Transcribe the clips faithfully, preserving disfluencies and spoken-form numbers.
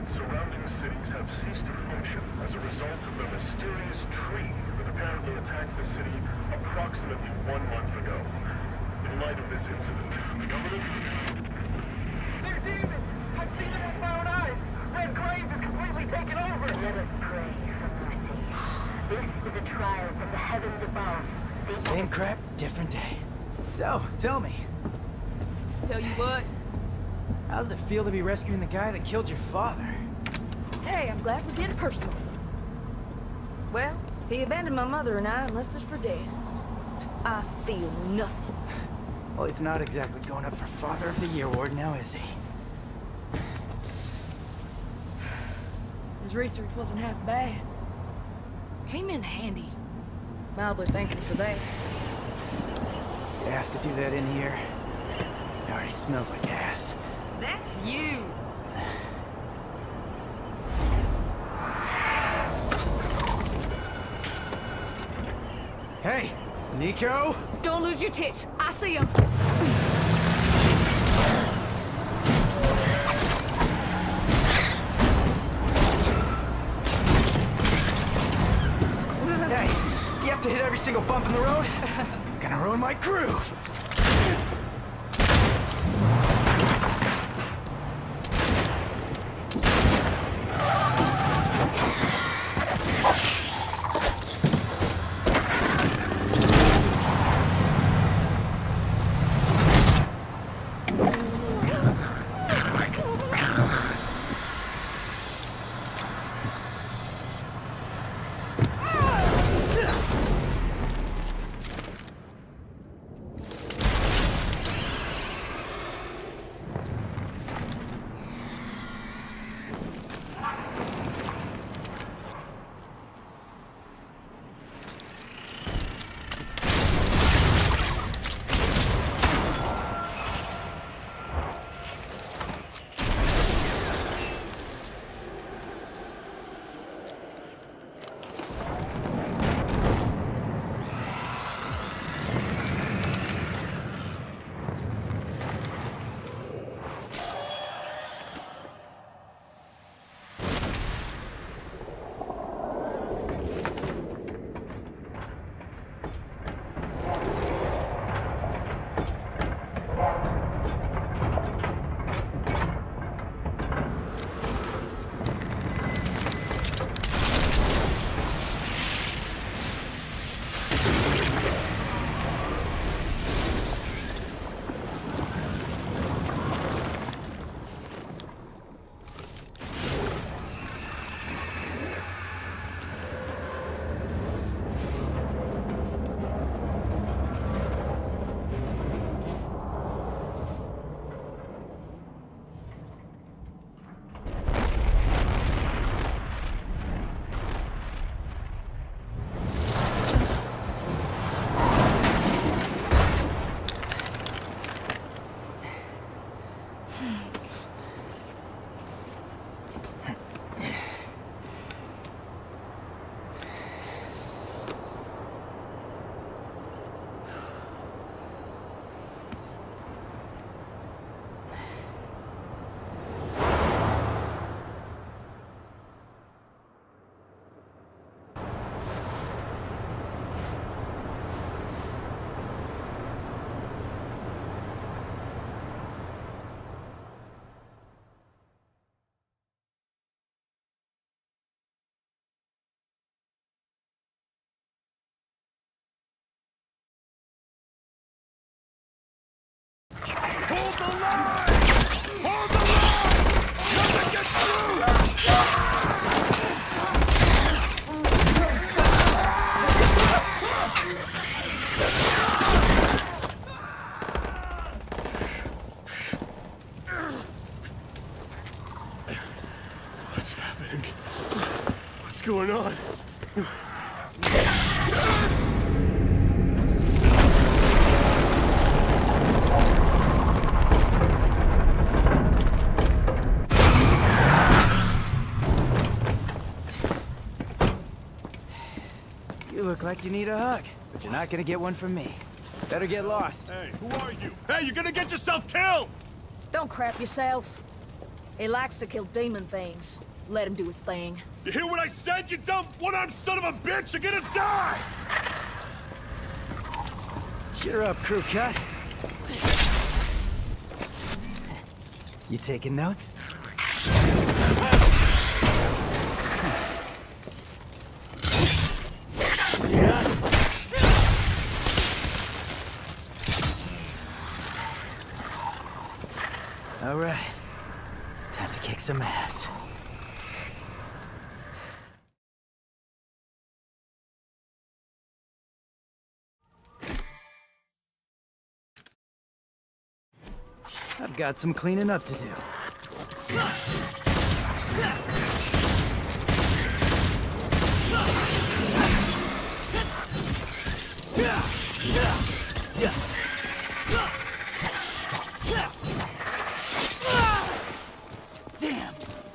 and surrounding cities have ceased to function as a result of the mysterious tree that apparently attacked the city approximately one month ago. In light of this incident, the government... They're demons! I've seen it with my own eyes! Red Grave is completely taken over! Let us pray for mercy. This is a trial from the heavens above. They... Same crap, different day. So, tell me. Tell you what? How does it feel to be rescuing the guy that killed your father? Hey, I'm glad we're getting personal. Well, he abandoned my mother and I and left us for dead. So I feel nothing. Well, he's not exactly going up for Father of the Year award now, is he? His research wasn't half bad. Came in handy. Mildly thankful for that. You have to do that in here. It already smells like ass. That's you! Hey, Nico! Don't lose your tits. I see him. Hey, you have to hit every single bump in the road? Gonna ruin my groove. Hold the line! Hold the line! Nothing gets through! What's happening? What's going on? You look like you need a hug, but you're not gonna get one from me. Better get lost. Hey, who are you? Hey, you're gonna get yourself killed! Don't crap yourself. He likes to kill demon things. Let him do his thing. You hear what I said, you dumb one-armed son of a bitch? You're gonna die! Cheer up, crew cut. You taking notes? All right, time to kick some ass. I've got some cleaning up to do. Damn!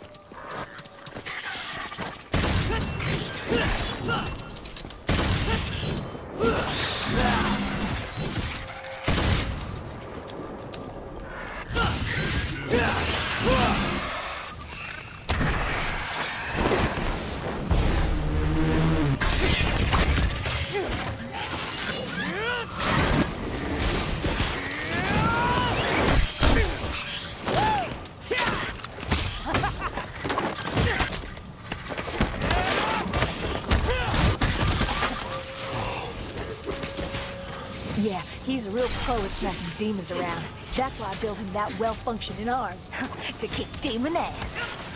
Yeah, he's a real pro at smacking demons around. That's why I built him that well-functioning arm. To kick demon ass.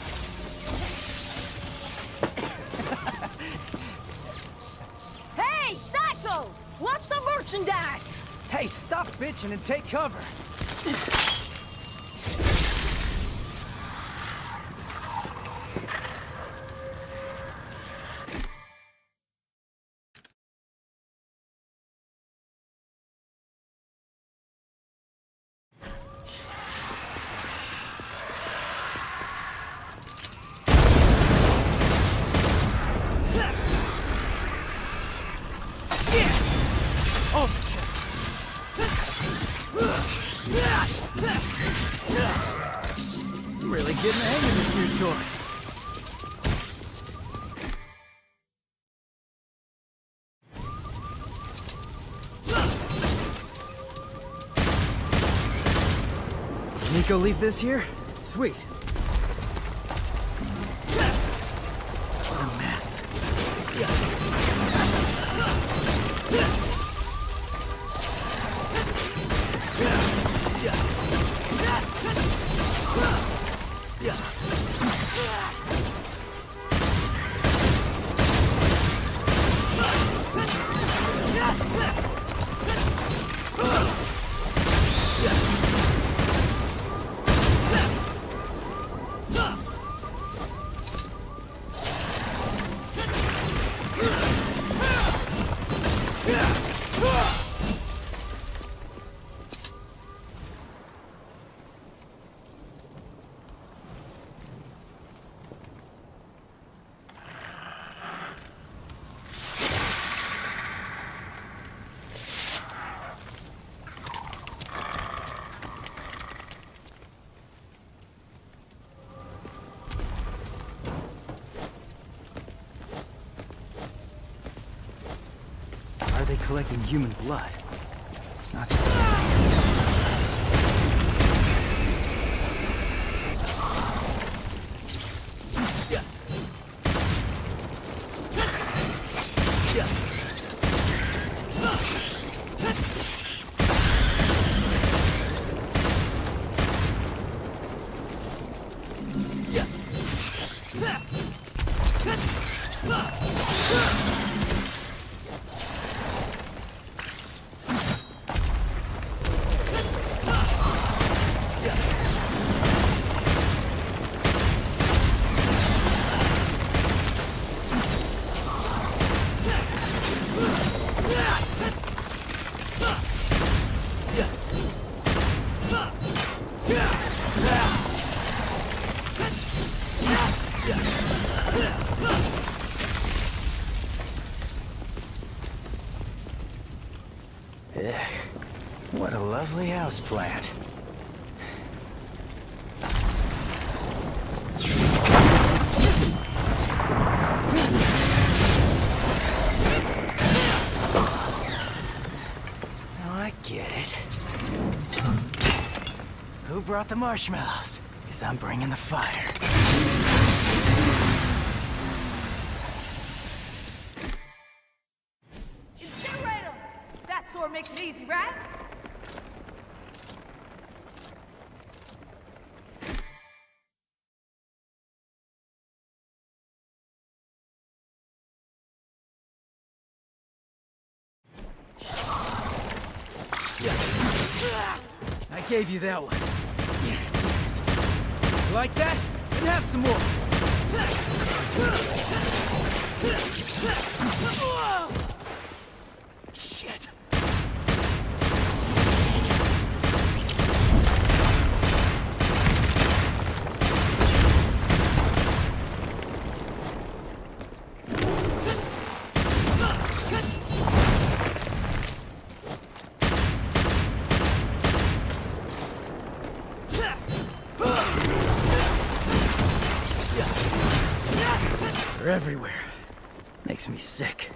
Hey, Psycho! Watch the merchandise! Hey, stop bitching and take cover. Really getting the hang of this new toy. Nico leave this here? Sweet. What a mess. Are they collecting human blood? It's not just... Ugh, what a lovely houseplant. brought the marshmallows, because I'm bringing the fire. Incinerate him! That sword makes it easy, right? I gave you that one. You like that? Then have some more. Shit. They're everywhere. Makes me sick.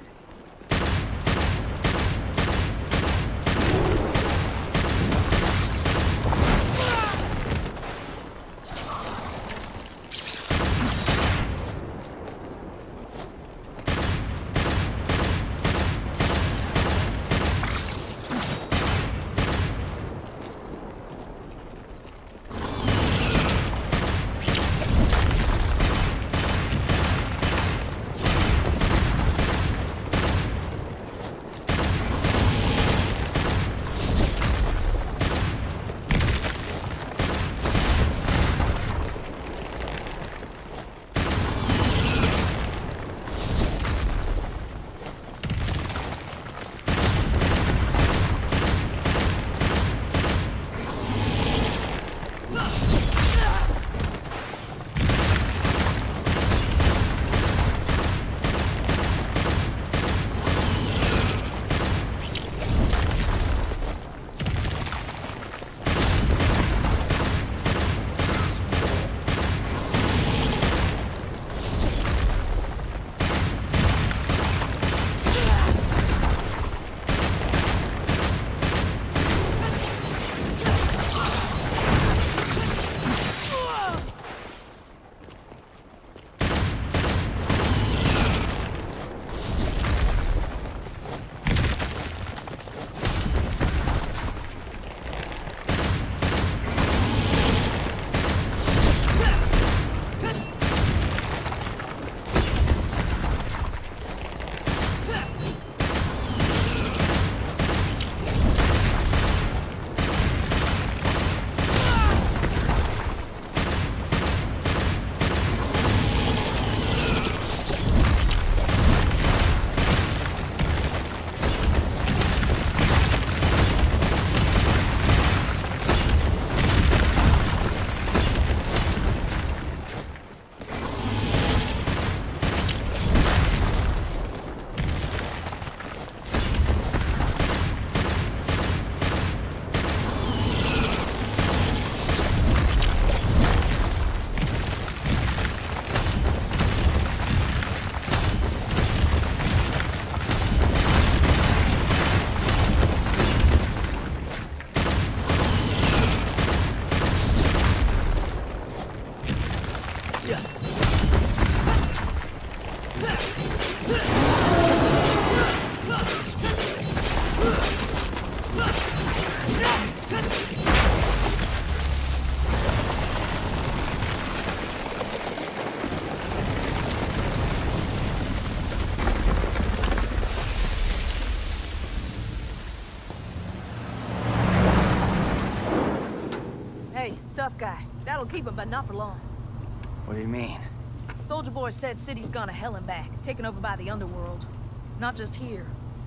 Tough guy. That'll keep him, but not for long. What do you mean? Soldier Boy said city's gone to hell and back, taken over by the underworld. Not just here,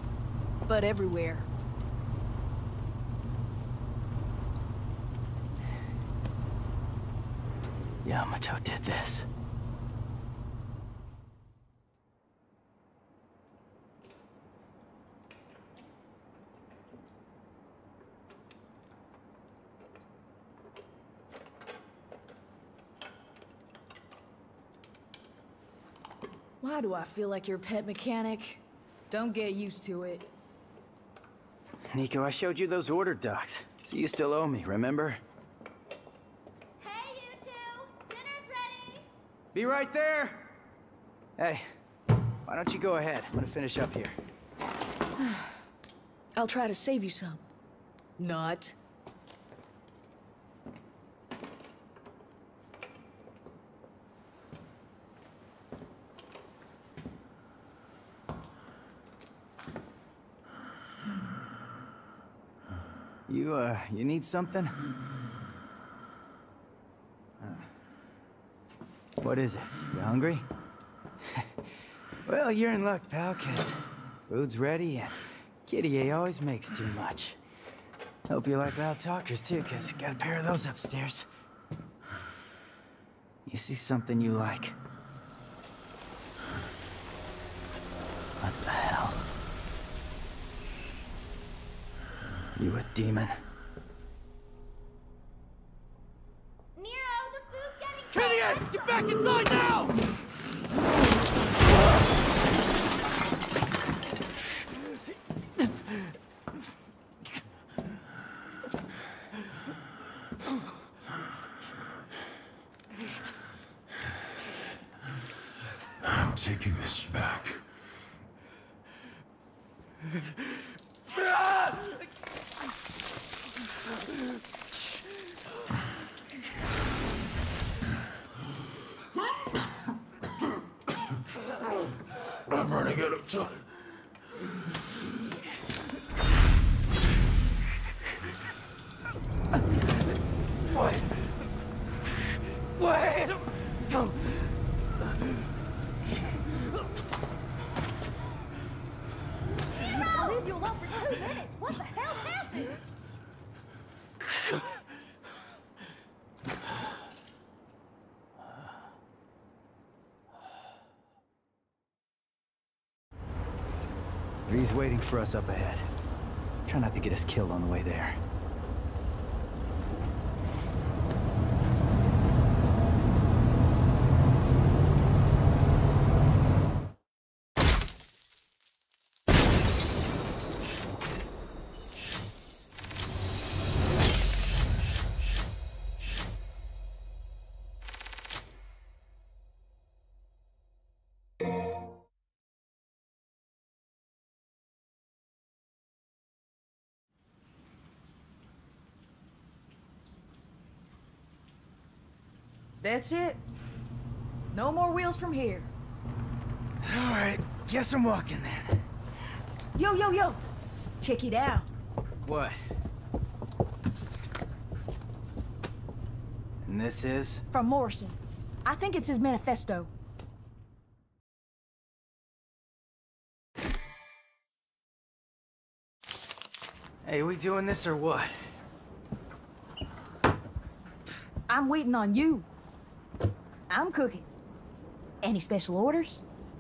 but everywhere. Yamato did this. Why do I feel like your pet mechanic? Don't get used to it. Nico, I showed you those order docs, so you still owe me, remember? Be right there! Hey, why don't you go ahead? I'm gonna finish up here. I'll try to save you some. Not. You, uh, you need something? Uh, what is it? You hungry? Well, you're in luck, pal, 'cause food's ready and Kitty A always makes too much. Hope you like loud talkers, too, 'cause got a pair of those upstairs. You see something you like? What the hell? You a demon? Nero, the food's getting Kitty A! Get back inside now! I'm taking this back. I'm running out of time. Wait. Wait. Come. I'll leave you alone for two minutes. What the hell happened? He's waiting for us up ahead. Try not to get us killed on the way there. That's it. No more wheels from here. All right, guess I'm walking then. Yo, yo, yo! Check it out. What? And this is? From Morrison. I think it's his manifesto. Hey, we doing this or what? I'm waiting on you. I'm cooking. Any special orders?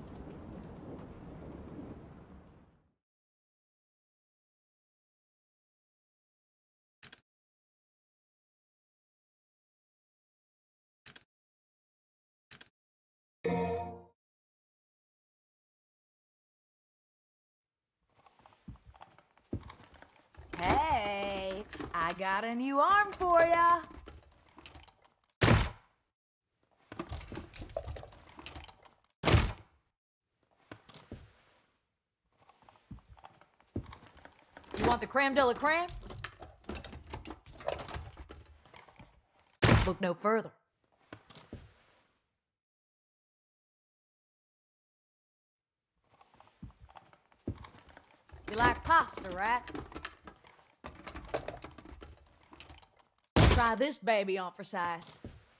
Hey, I got a new arm for ya. You want the creme de la creme? Look no further. You like pasta, right? Try this baby on for size.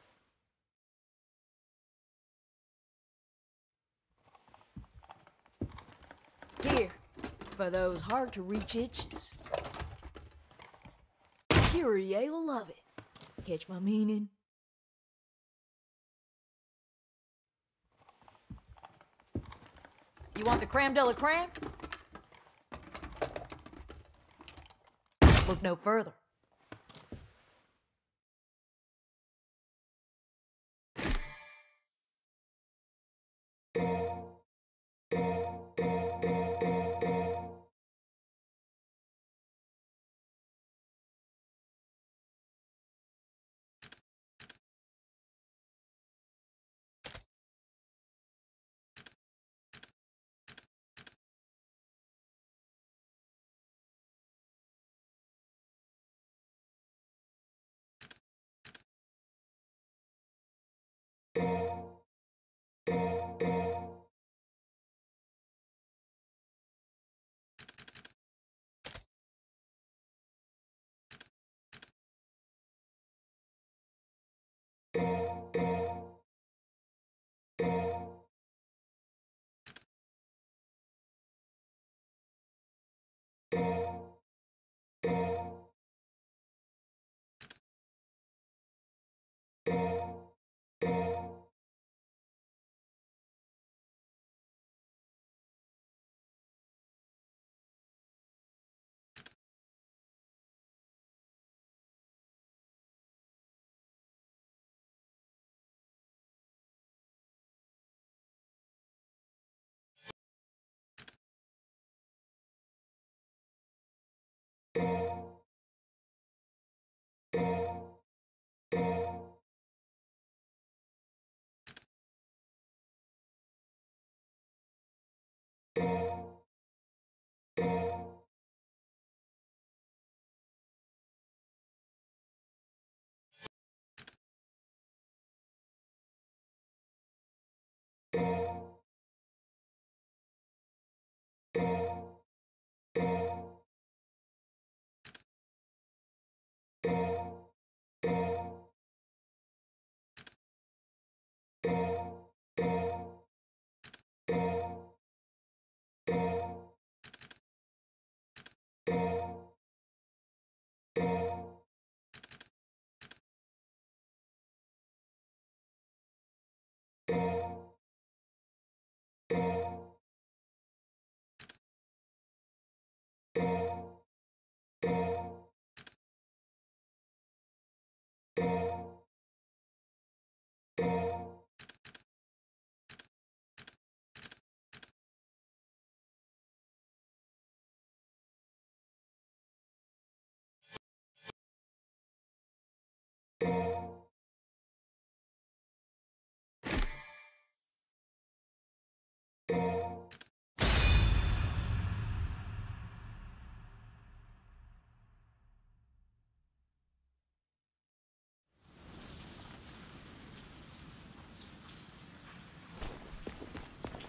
Here, for those hard-to-reach itches. Curie will love it. Catch my meaning? You want the creme de la creme? Look no further.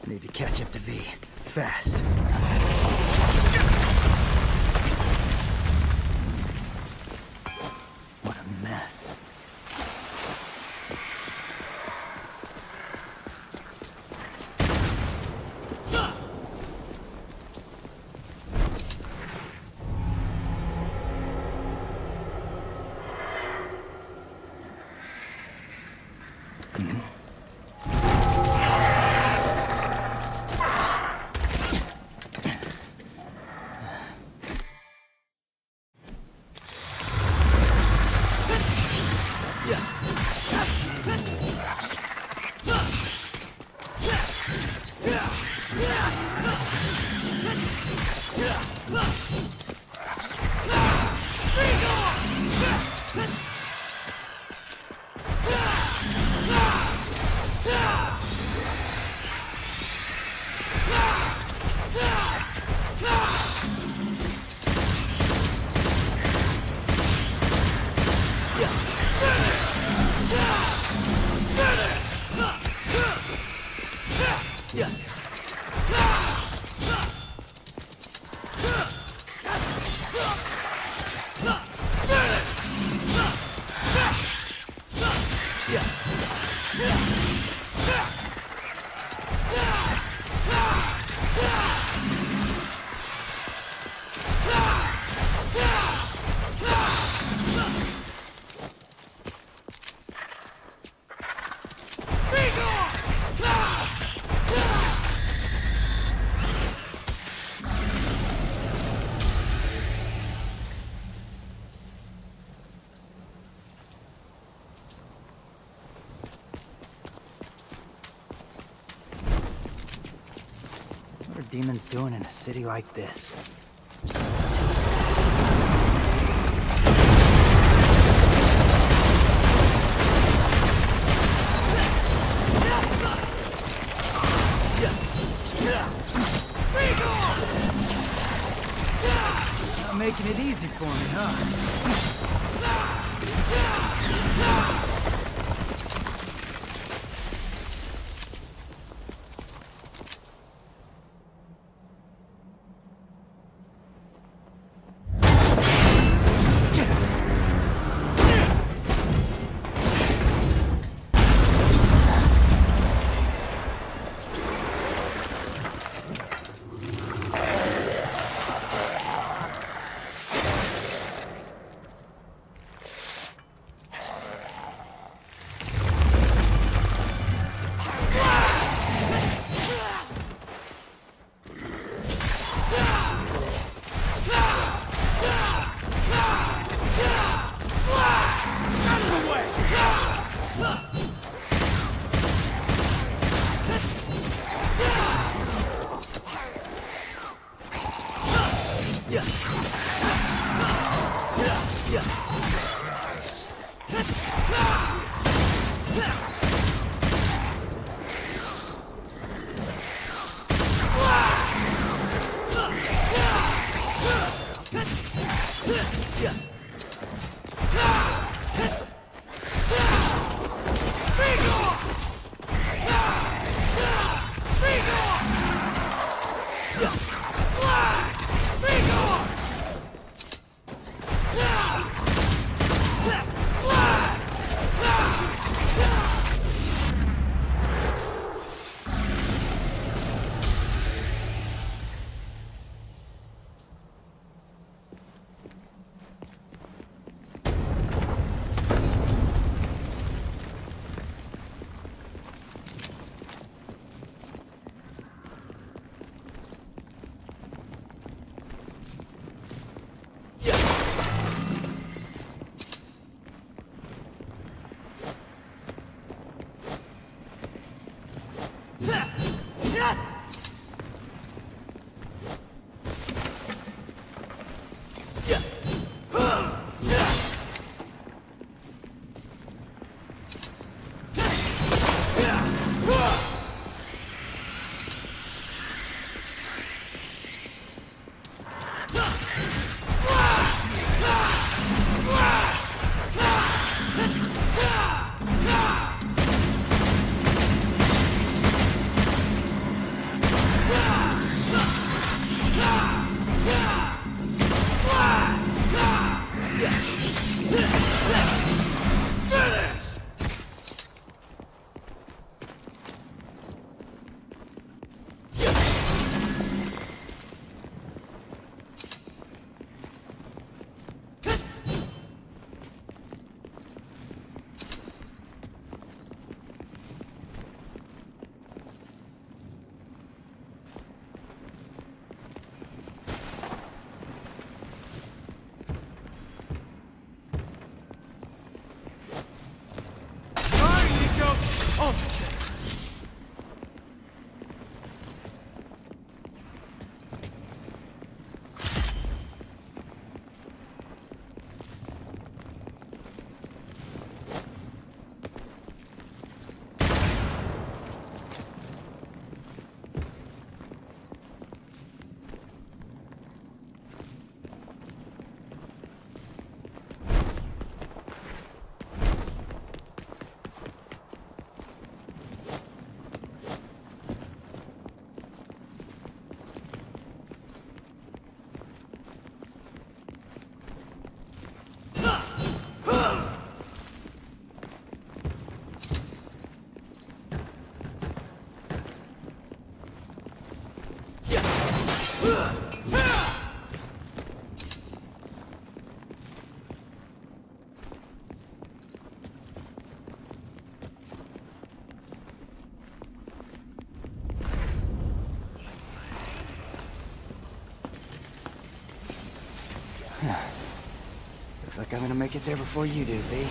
I need to catch up to V. Fast. What a mess. What are demons doing in a city like this? There's something too expensive. Not making it easy for me, huh? Looks like I'm gonna make it there before you do, V.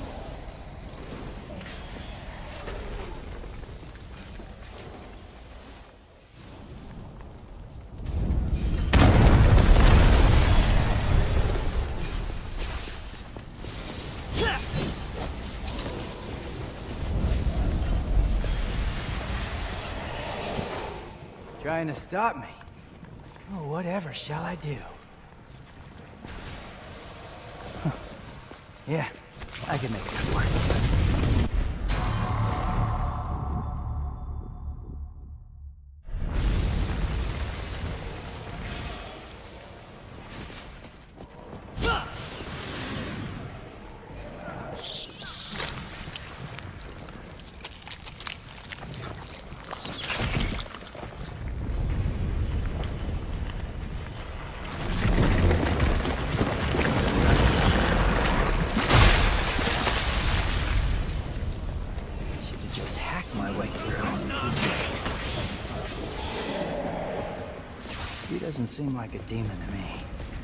Trying to stop me? Oh, whatever shall I do? Huh. Yeah, I can make this work. Doesn't seem like a demon to me.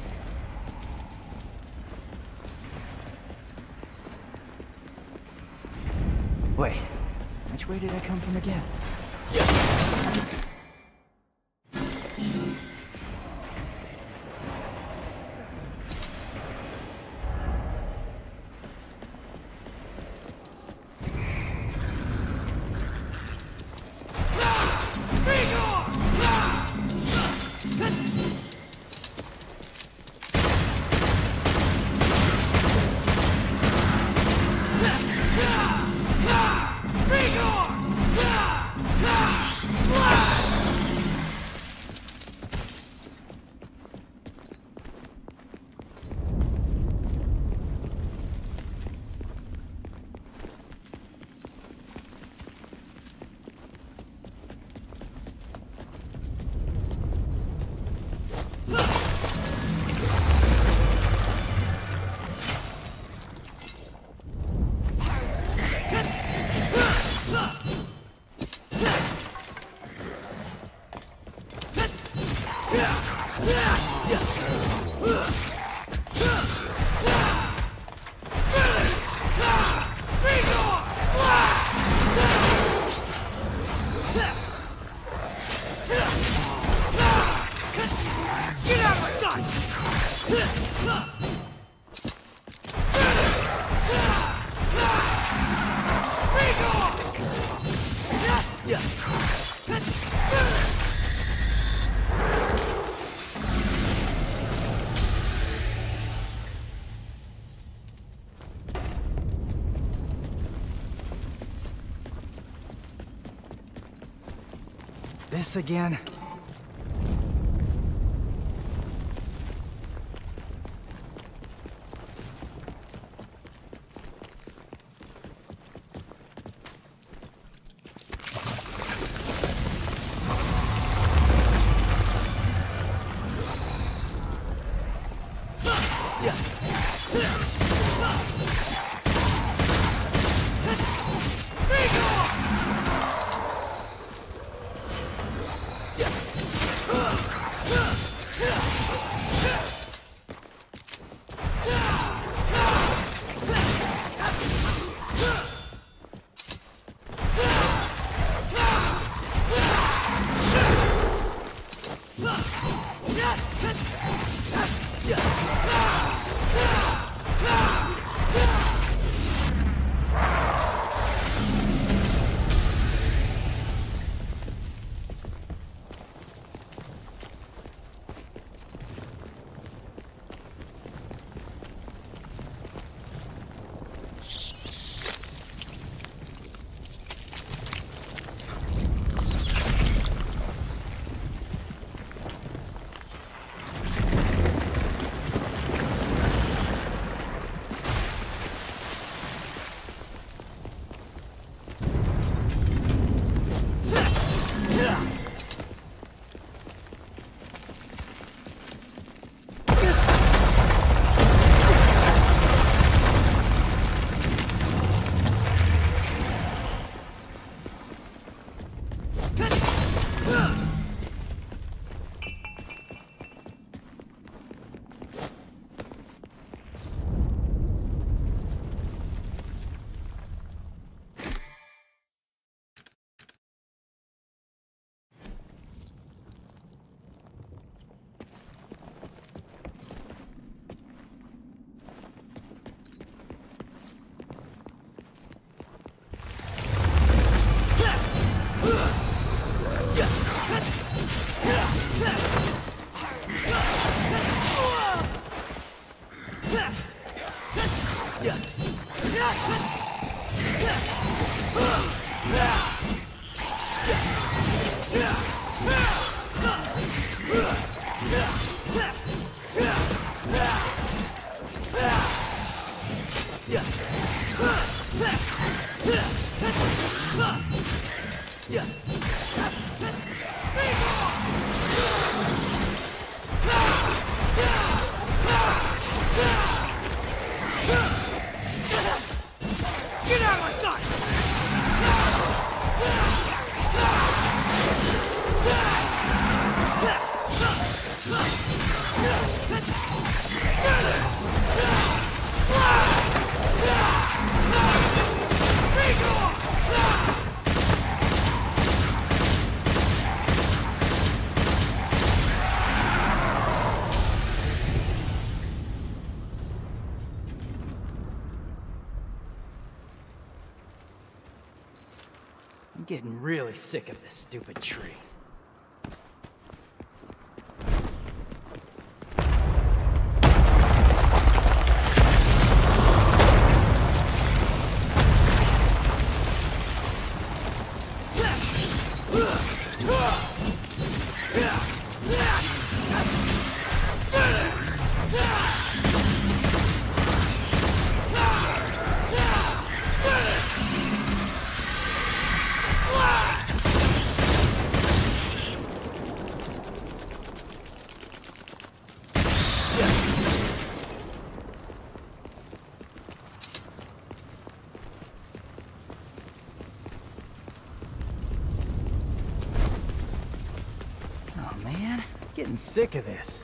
Wait, which way did I come from again? This again? Yeah. I'm getting really sick of this stupid tree. Getting sick of this.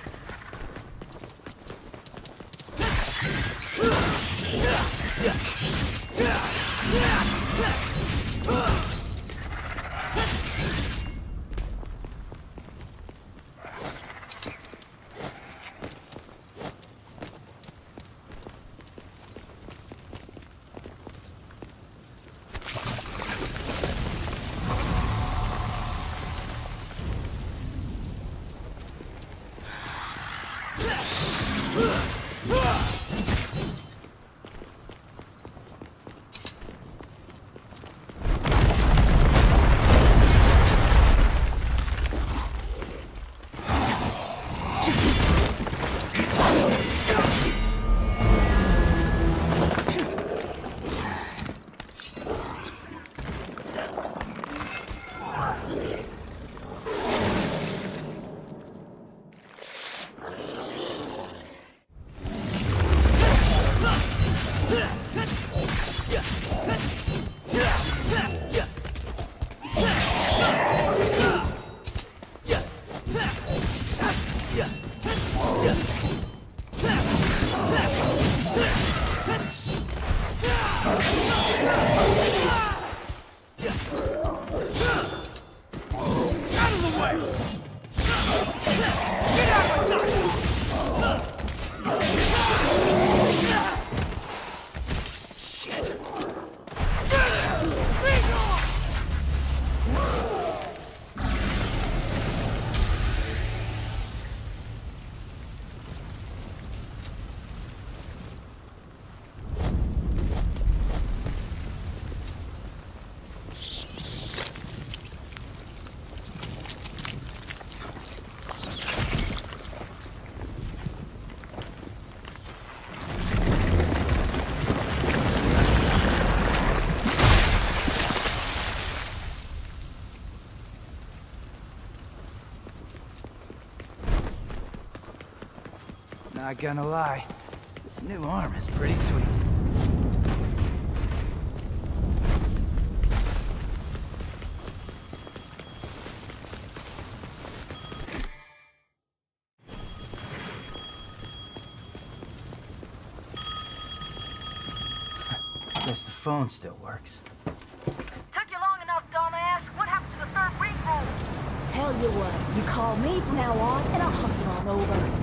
Not gonna lie, this new arm is pretty sweet. Guess the phone still works. Took you long enough, dumbass. What happened to the third ring roll? Tell you what, you call me from now on, and I'll hustle on over.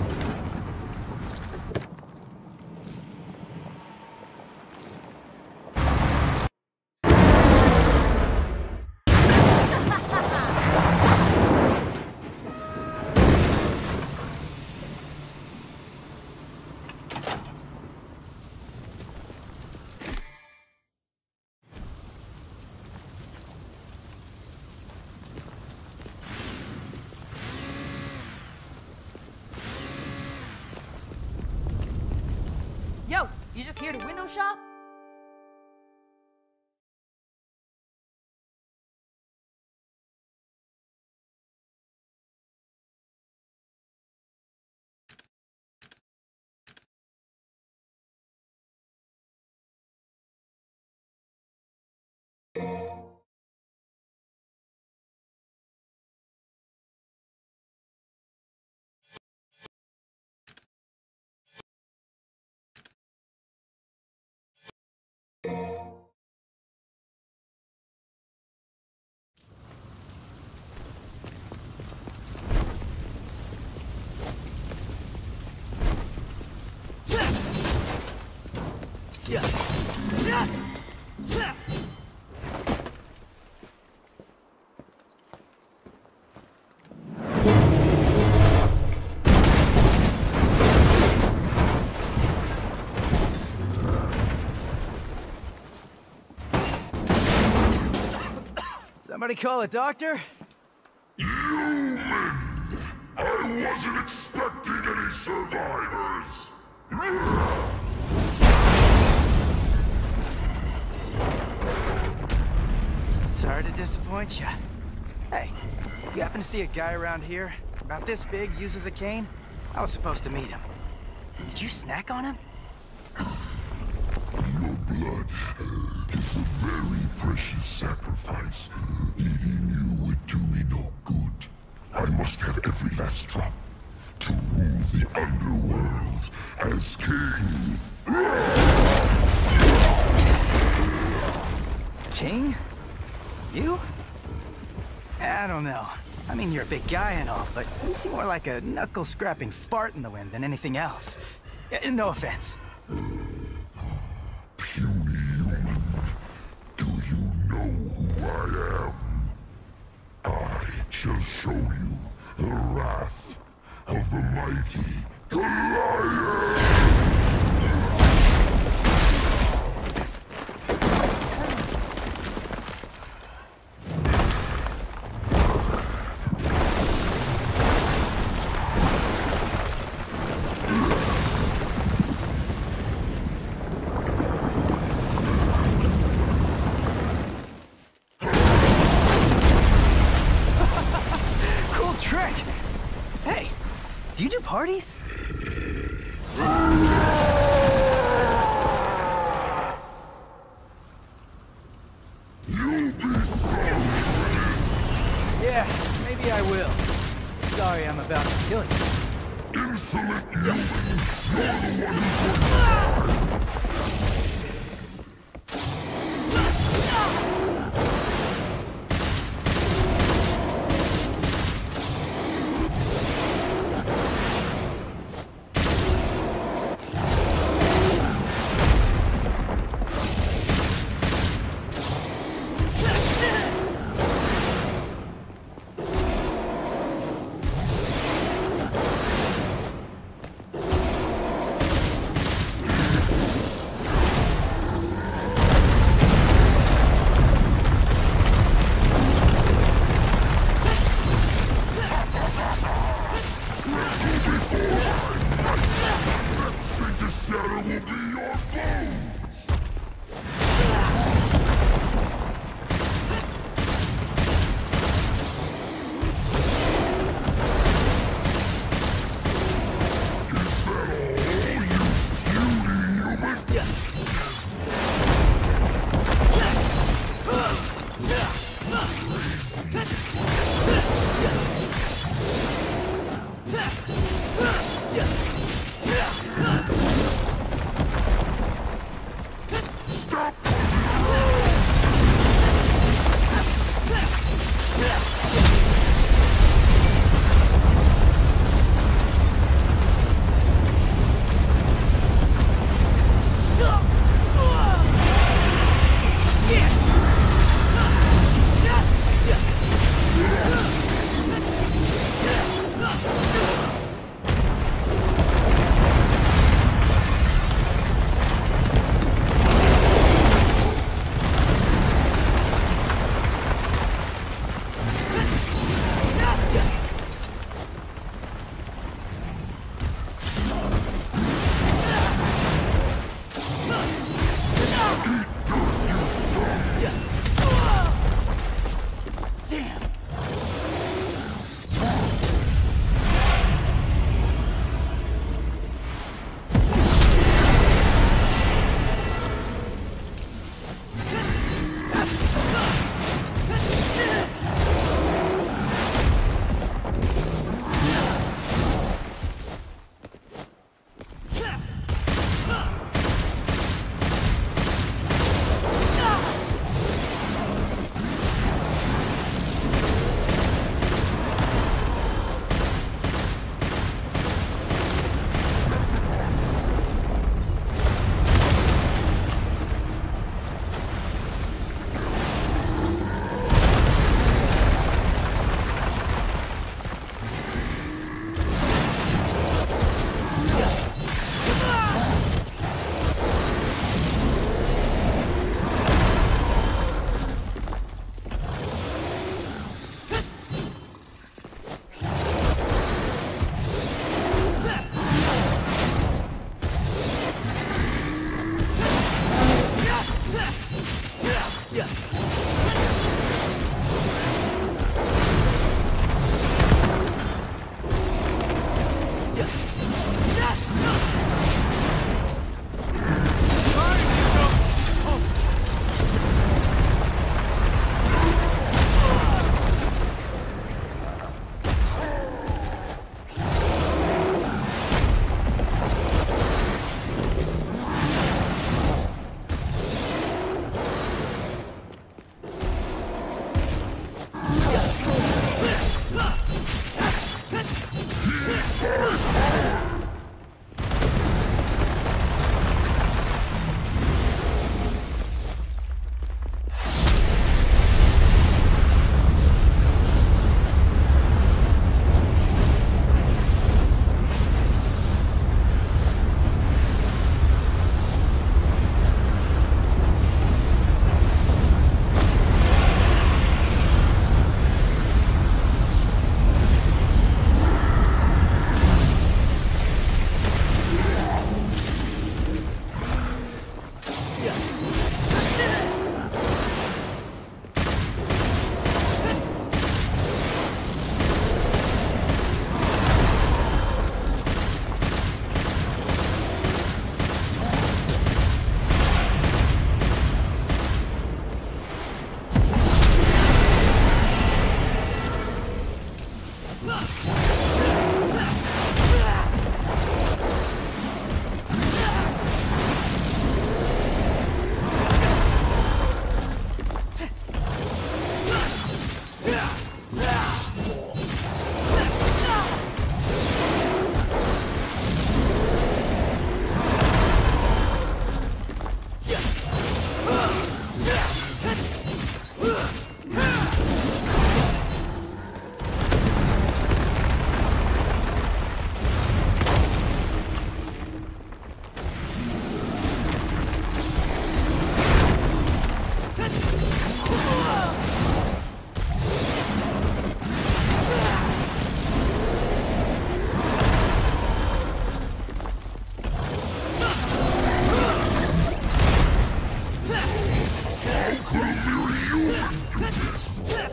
Yo, you just here to window shop? Somebody call a doctor? Human! I wasn't expecting any survivors! Sorry to disappoint you. Hey, you happen to see a guy around here? About this big, uses a cane? I was supposed to meet him. Did you snack on him? Your blood is a very precious sacrifice. Eating you would do me no good. I must have every last drop to rule the underworld as king. King? You? I don't know. I mean, you're a big guy and all, but you seem more like a knuckle-scrapping fart in the wind than anything else. Uh, No offense. Puny human, do you know who I am? I shall show you the wrath of the mighty Goliath! Cool trick! Hey, do you do parties? You'll be sorry for this! Yeah, maybe I will. Sorry I'm about to kill you. Insolent human! You're the one who's going to die!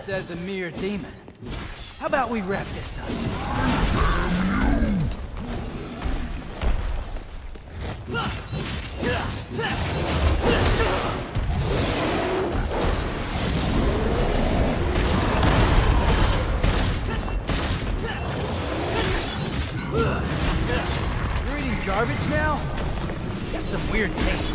says a mere demon. How about we wrap this up? You're eating garbage now? Got some weird taste.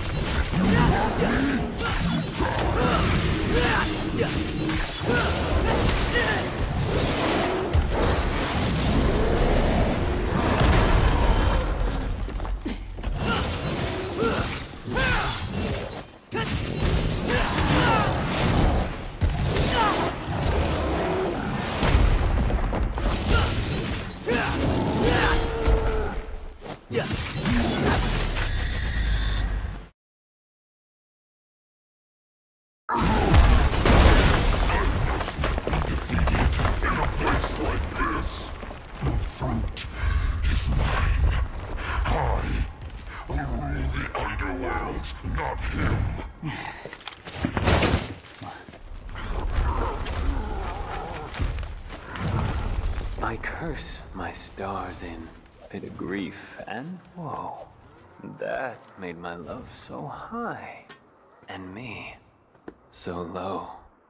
I curse my stars in bit of grief and woe. That made my love so high, and me so low.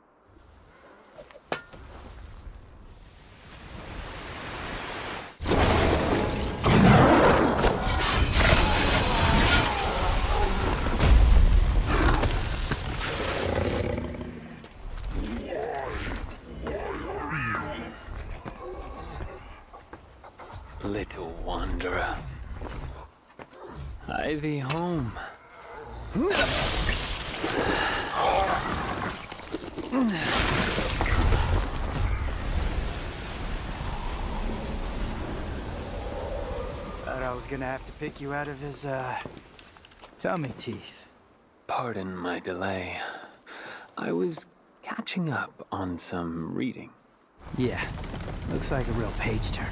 Little wanderer, hie thee home. Thought I was gonna have to pick you out of his, uh, tummy teeth. Pardon my delay. I was catching up on some reading. Yeah, looks like a real page-turner.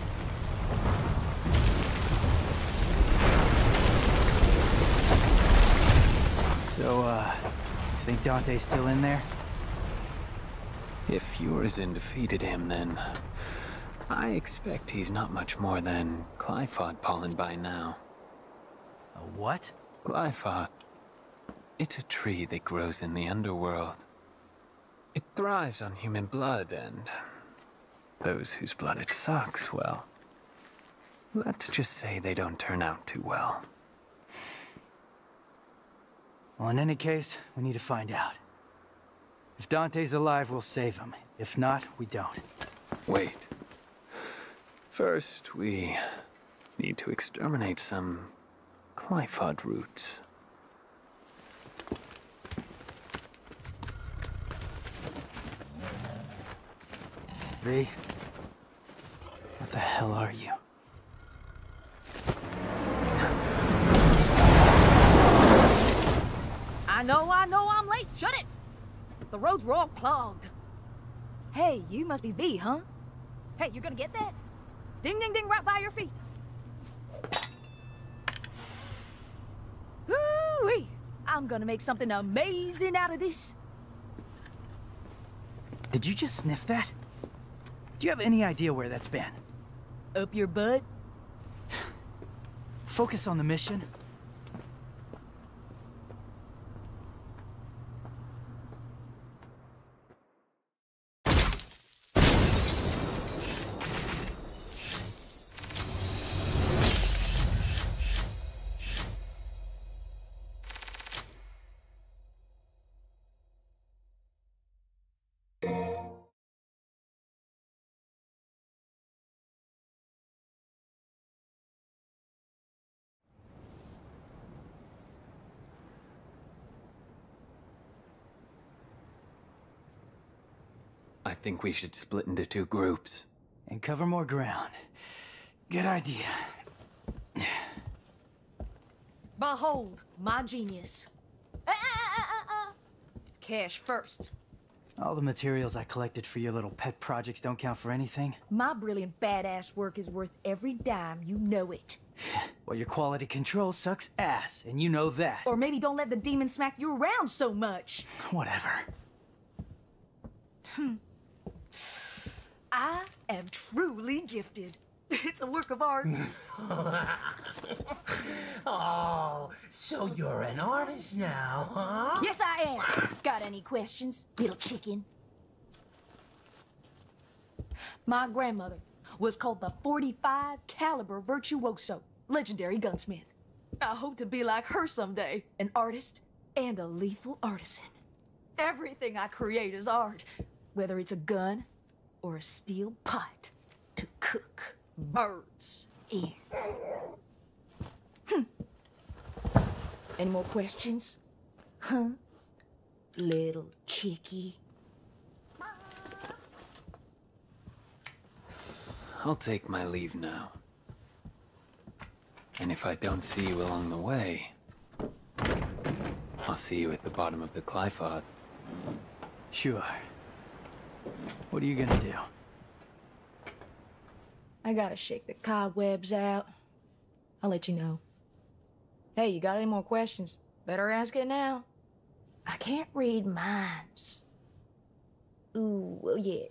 So, uh, you think Dante's still in there? If Urizen defeated him, then I expect he's not much more than Glyphod pollen by now. A what? Glyphod. It's a tree that grows in the underworld. It thrives on human blood, and those whose blood it sucks, well, let's just say they don't turn out too well. Well, in any case, we need to find out. If Dante's alive, we'll save him. If not, we don't. Wait. First, we need to exterminate some Glyphod roots. V, what the hell are you? I know, I know I'm late. Shut it! The roads were all clogged. Hey, you must be V, huh? Hey, you gonna get that? Ding, ding, ding, right by your feet. Woo-wee! I'm gonna make something amazing out of this. Did you just sniff that? Do you have any idea where that's been? Up your butt? Focus on the mission. I think we should split into two groups. And cover more ground. Good idea. Behold, my genius. Ah, ah, ah, ah, ah. Cash first. All the materials I collected for your little pet projects don't count for anything? My brilliant badass work is worth every dime, you know it. Well, your quality control sucks ass, and you know that. Or maybe don't let the demon smack you around so much. Whatever. I am truly gifted. It's a work of art. Oh, so you're an artist now, huh? Yes, I am. Got any questions, little chicken? My grandmother was called the forty-five caliber virtuoso, legendary gunsmith. I hope to be like her someday, an artist and a lethal artisan. Everything I create is art, whether it's a gun or a steel pot to cook birds in. Hm. Any more questions? Huh? Little chickie. I'll take my leave now. And if I don't see you along the way, I'll see you at the bottom of the Clyphod. Sure. What are you gonna do? I gotta shake the cobwebs out. I'll let you know. Hey, you got any more questions? Better ask it now. I can't read minds. Ooh, well, yeah.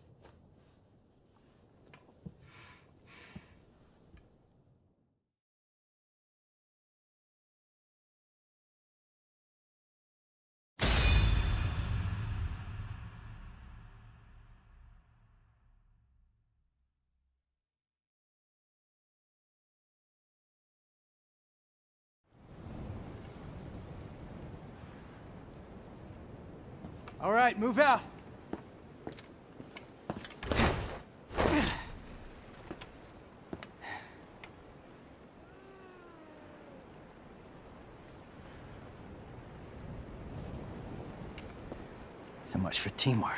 All right, move out. So much for teamwork.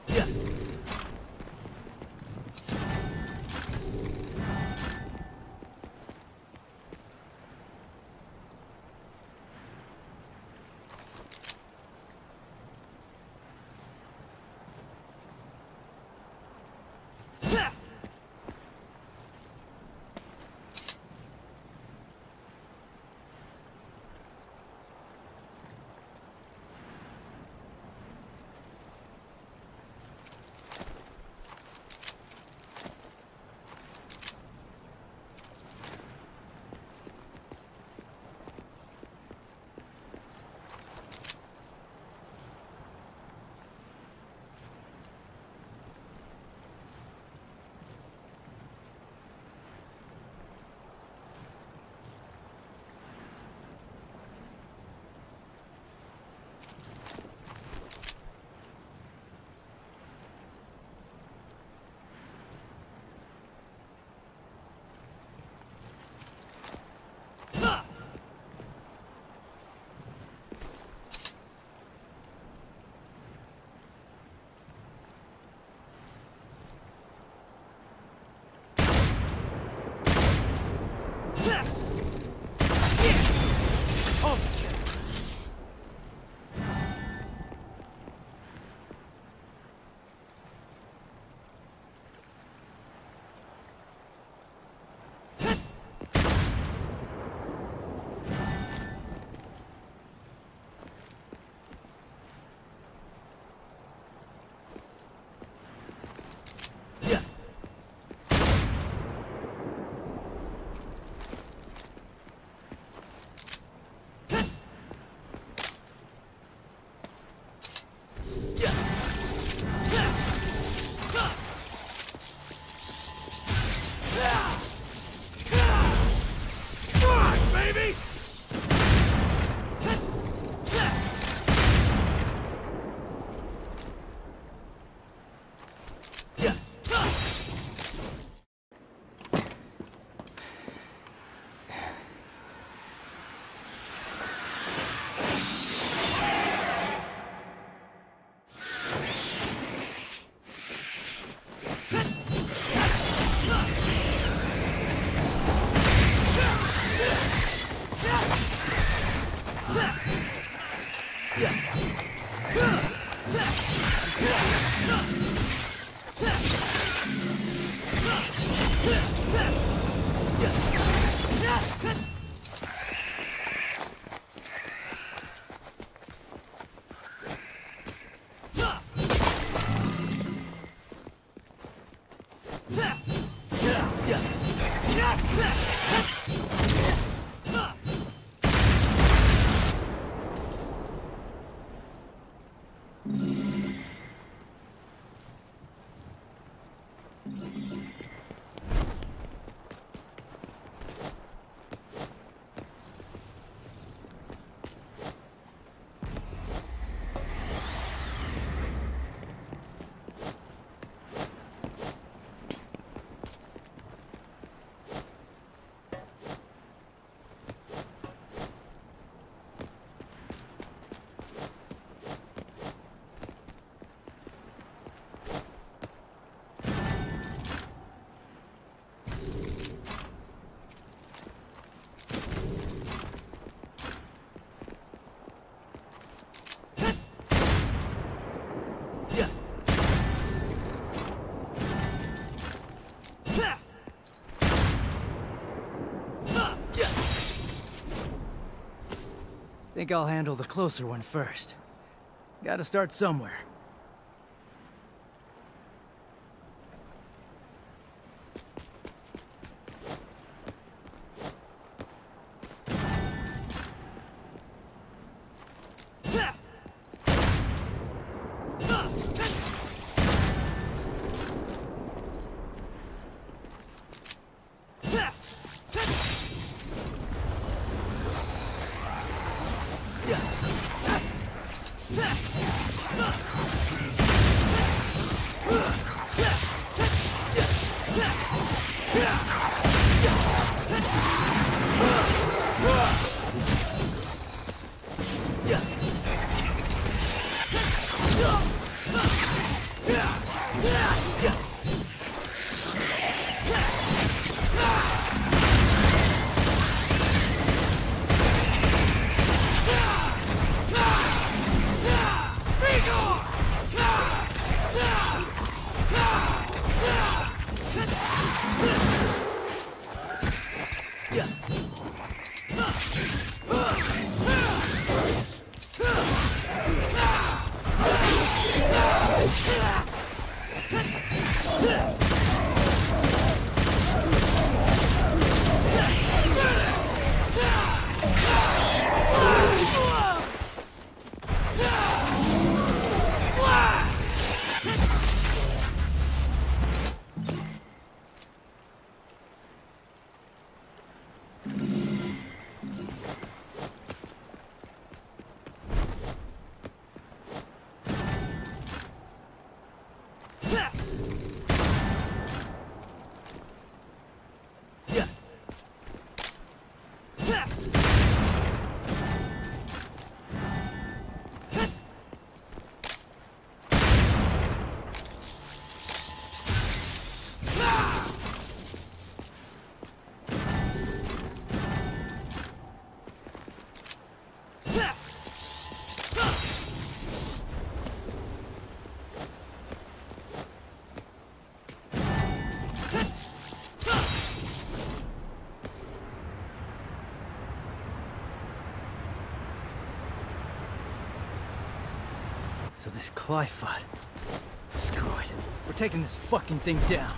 Think I'll handle the closer one first. Gotta start somewhere. Yeah. So this Clyfod. Screw it. We're taking this fucking thing down.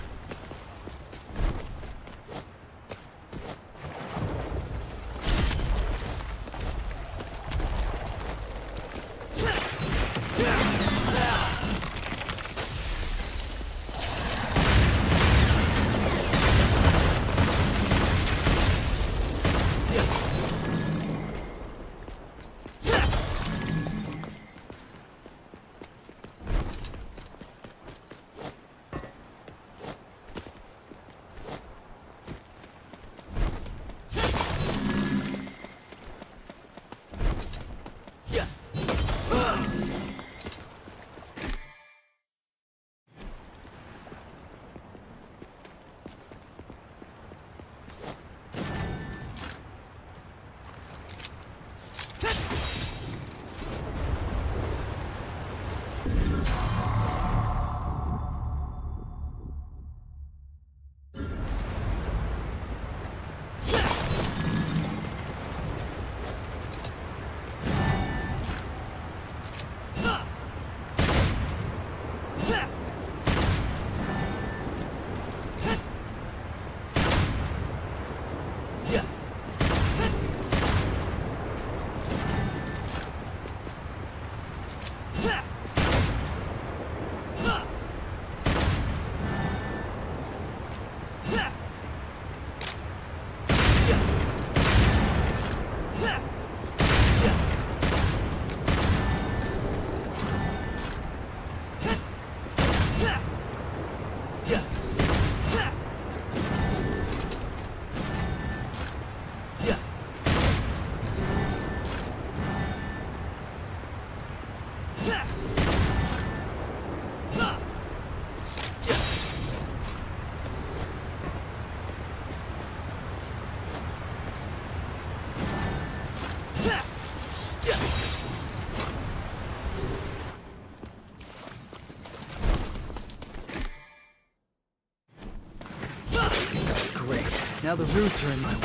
Now the roots are in my way.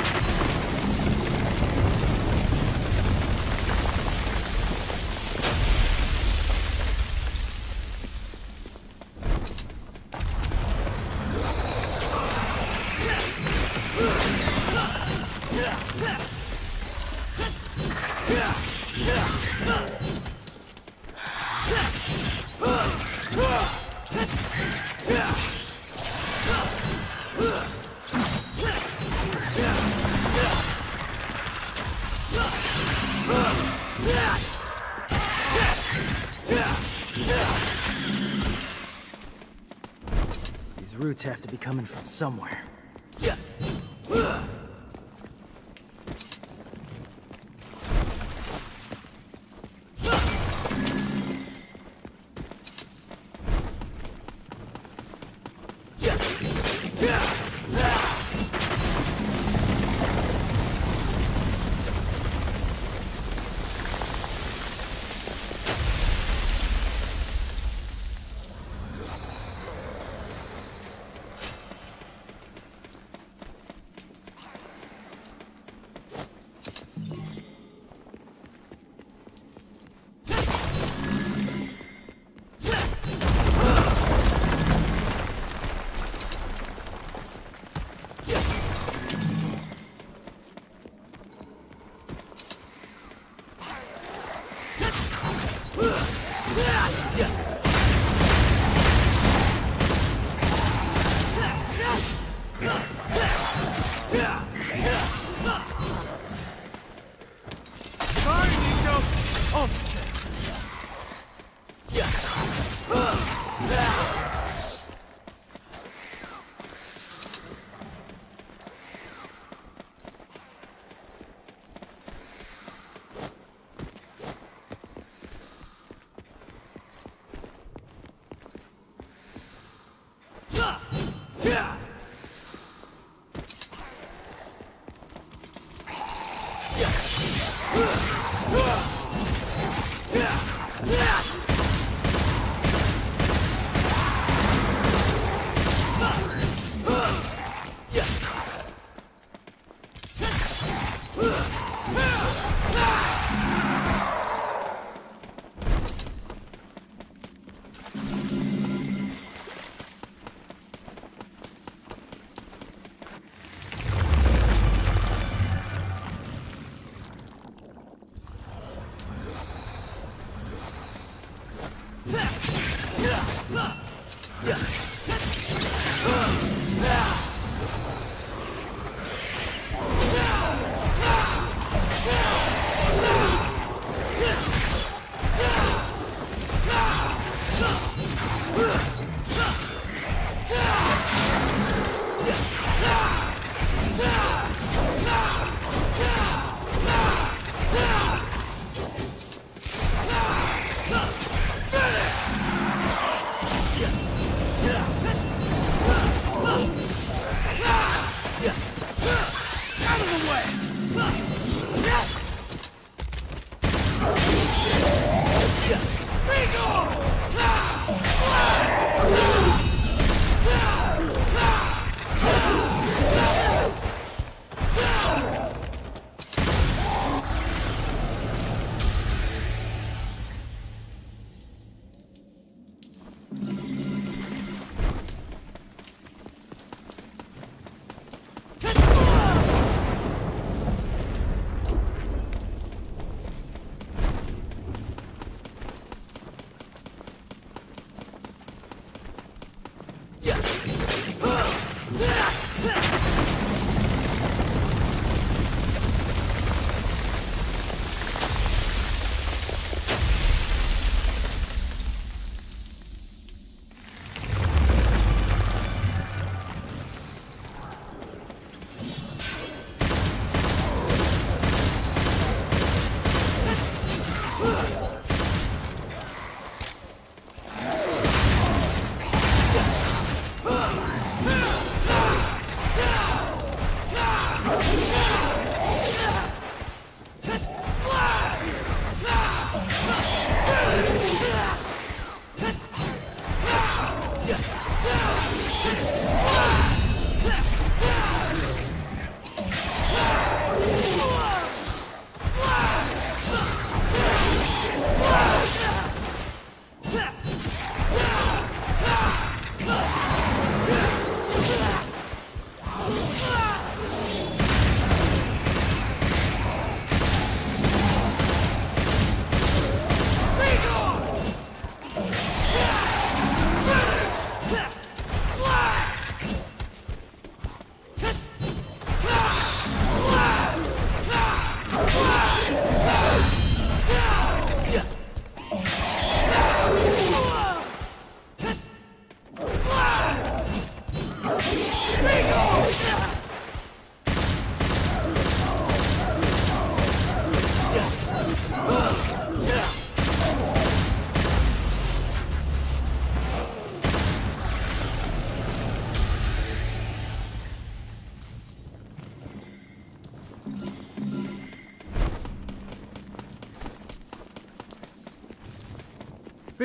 These roots have to be coming from somewhere. Yeah.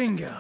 Bingo.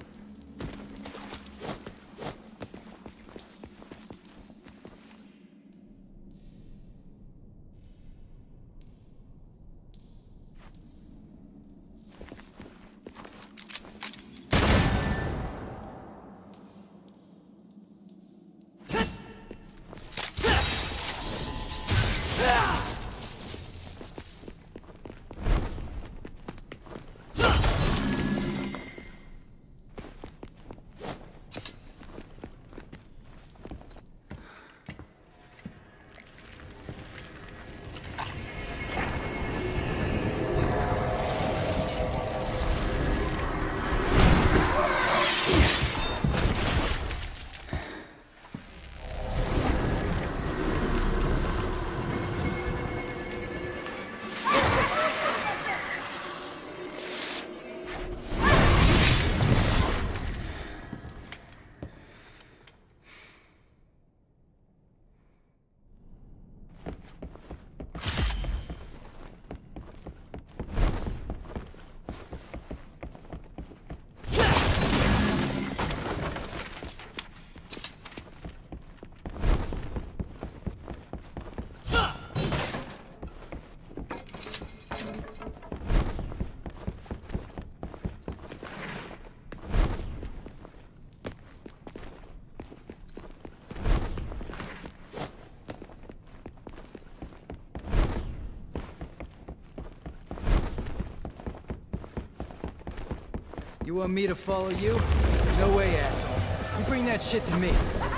You want me to follow you? No way, asshole. You bring that shit to me.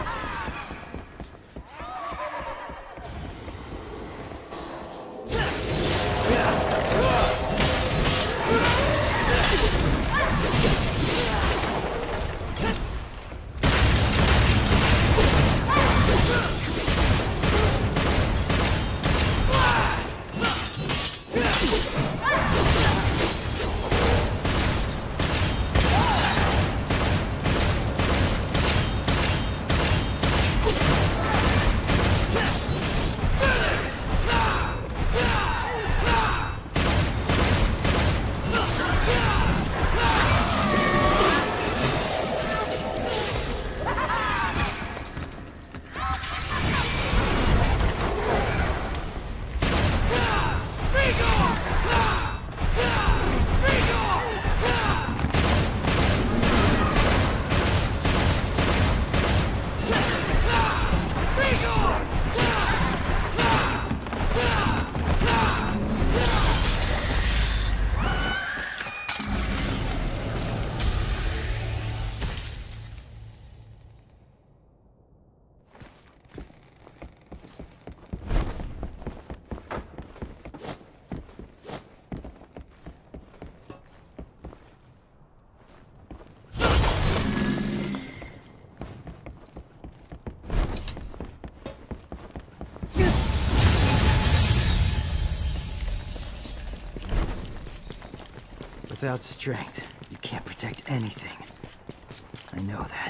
Without strength, you can't protect anything. I know that.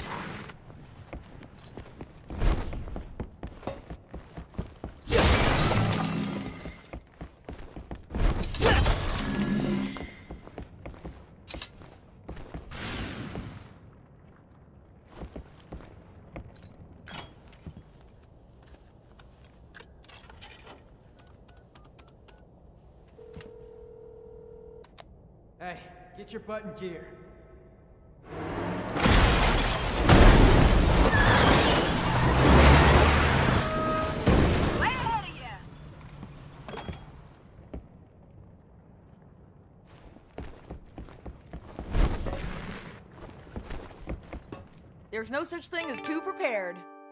Hey, get your butt in gear. Way ahead of you! There's no such thing as too prepared.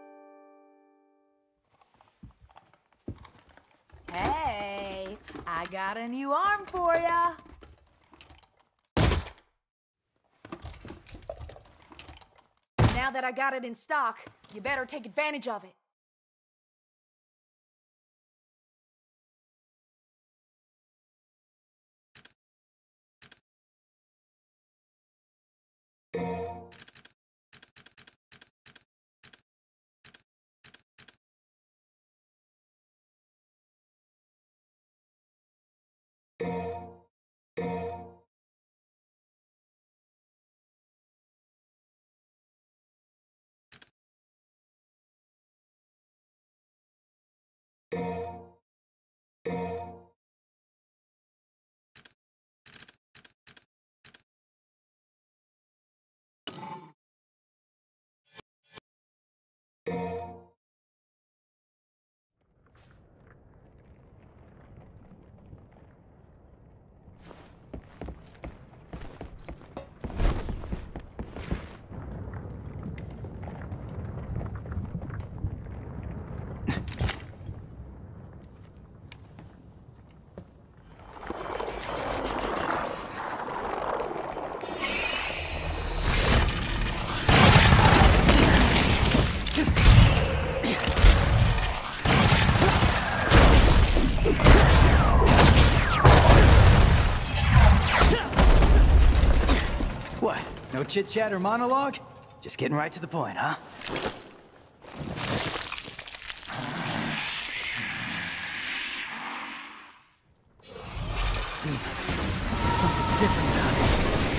Hey, I got a new arm for ya. Now that I got it in stock, you better take advantage of it. chit-chat or monologue? Just getting right to the point, huh? This demon. Something different about it.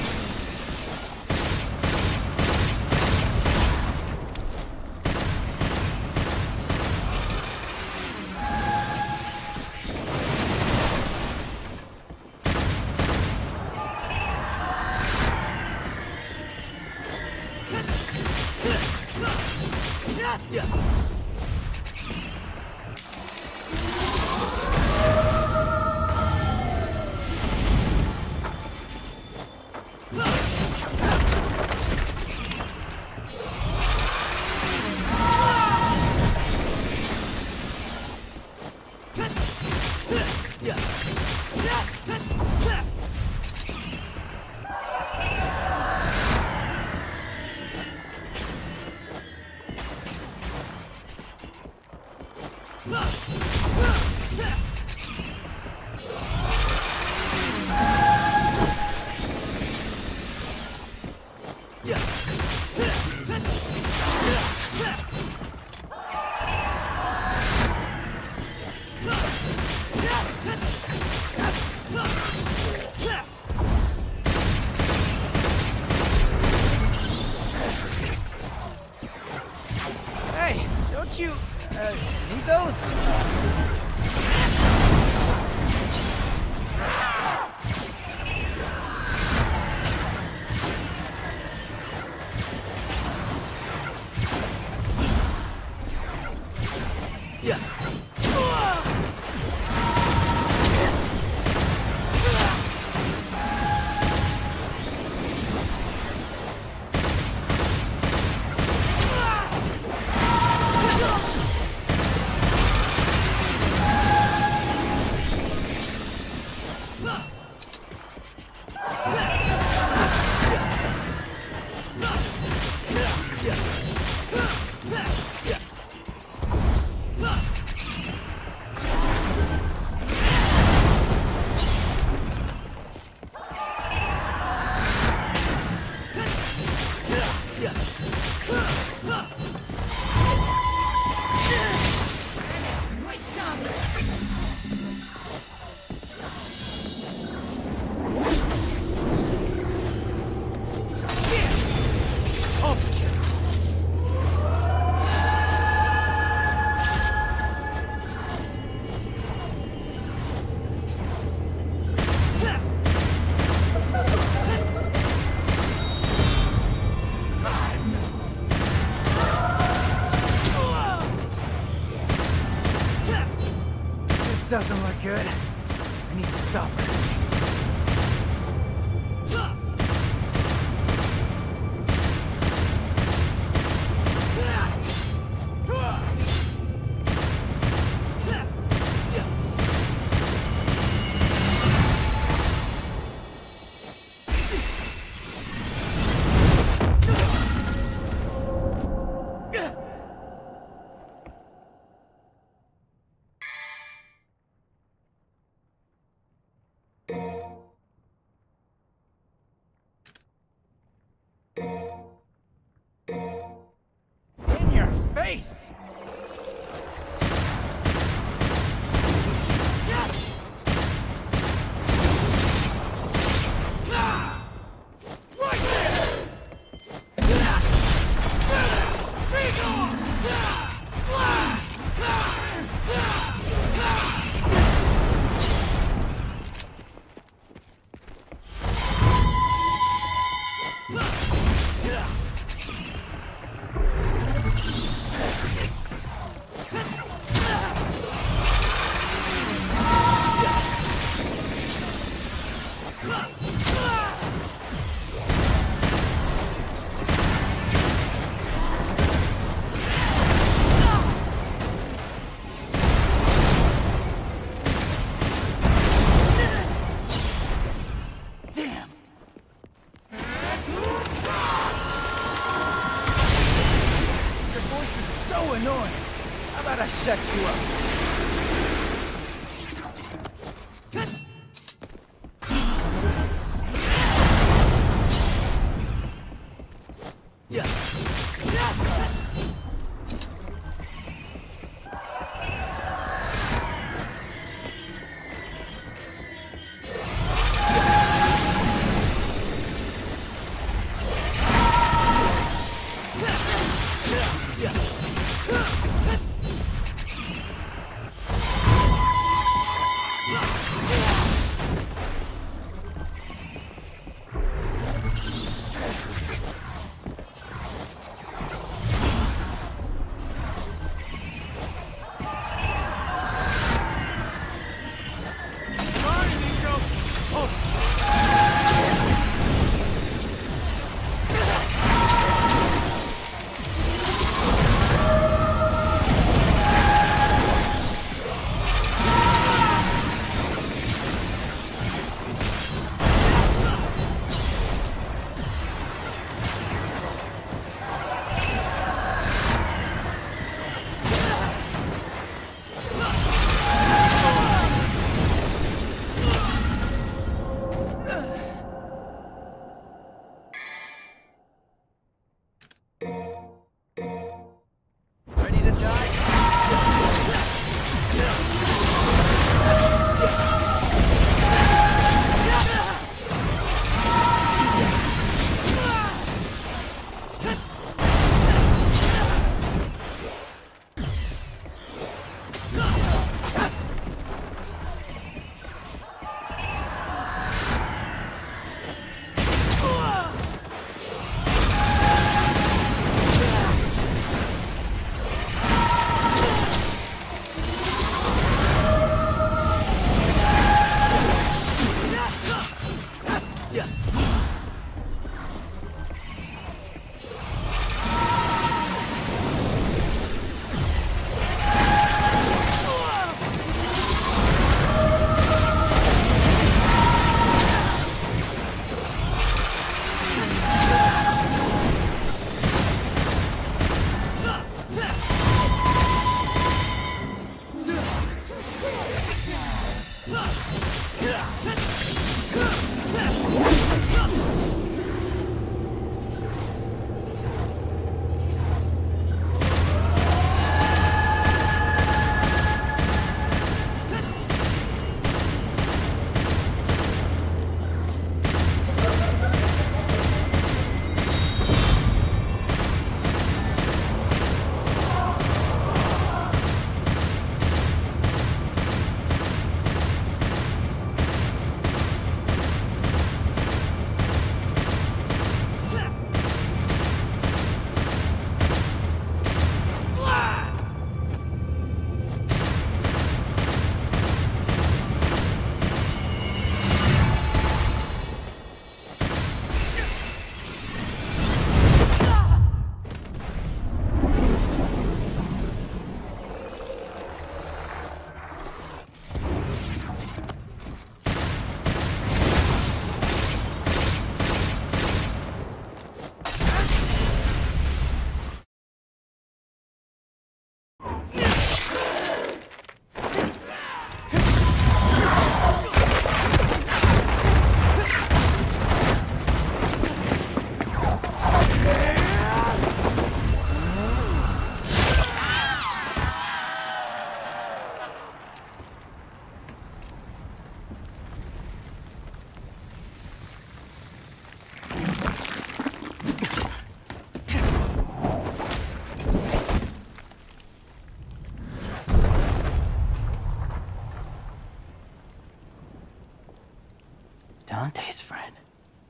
You, uh, need those? Yeah. Doesn't look good. I need to stop her. Face! Shut you up.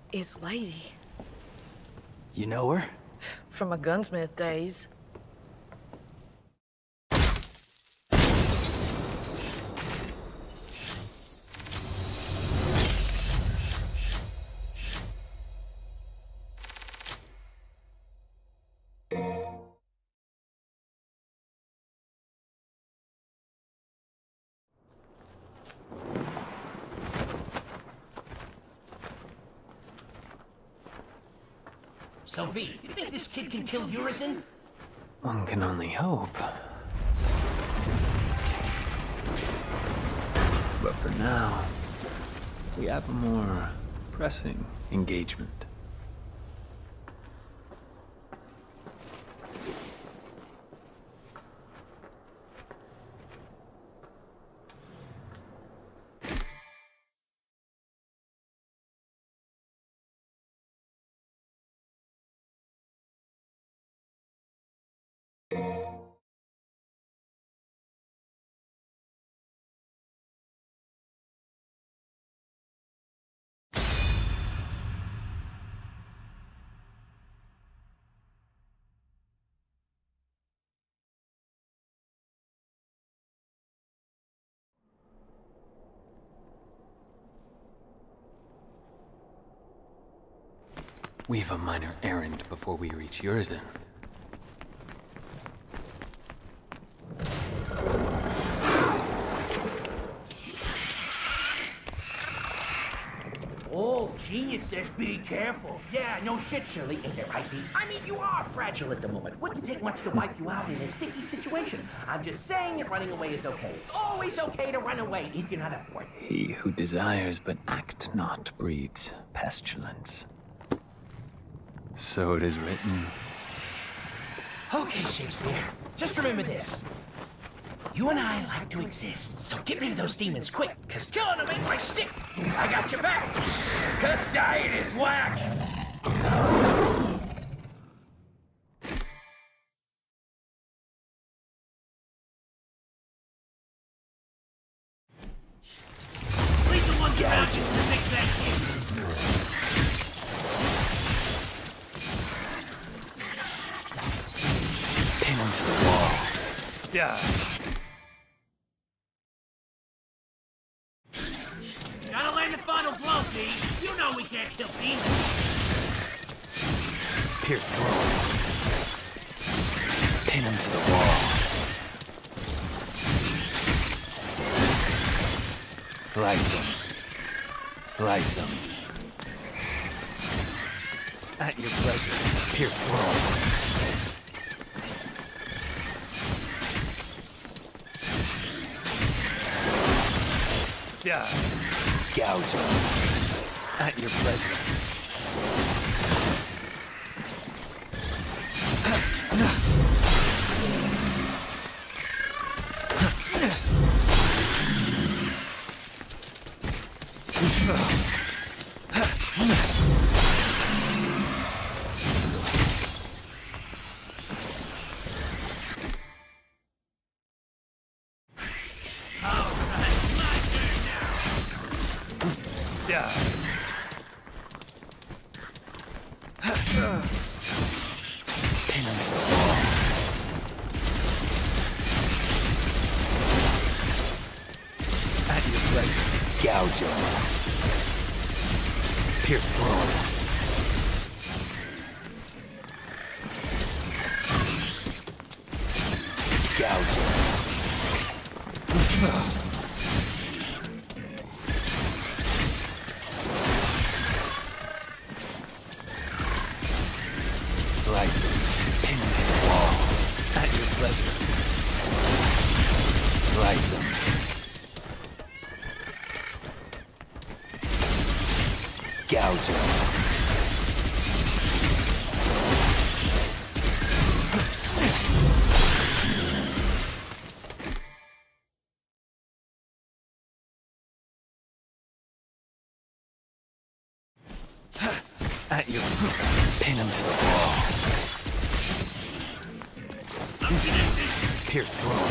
It's Lady. You know her? From my gunsmith days. So, V, you think this kid can kill Urizen? One can only hope. But for now, we have a more pressing engagement. We have a minor errand before we reach Urizen. Oh, geniuses, be careful. Yeah, no shit, Shirley. Ain't that right, V? I mean, you are fragile at the moment. Wouldn't take much to wipe you out in a sticky situation. I'm just saying that running away is okay. It's always okay to run away if you're not up for it. He who desires but act not breeds pestilence. So it is written. Okay, Shakespeare. Just remember this. You and I like to exist, so get rid of those demons quick, cause killing them ain't my stick. I got your back. Cause dying is whack. Leave the one behind you to fix that kid. Pin him to the wall. Duh. Gotta land the final blow, V. You know we can't kill demons. Pierce through. Pin him to the wall. Slice him. Slice him. At your pleasure. Pierce through. Die. Gouge him. At your pleasure. Gouge him. Pierce through. Gouge him. Slice him. Pin him to the wall. At your pleasure. Slice him. Gouge him. At your pin him to the wall. Pierce through.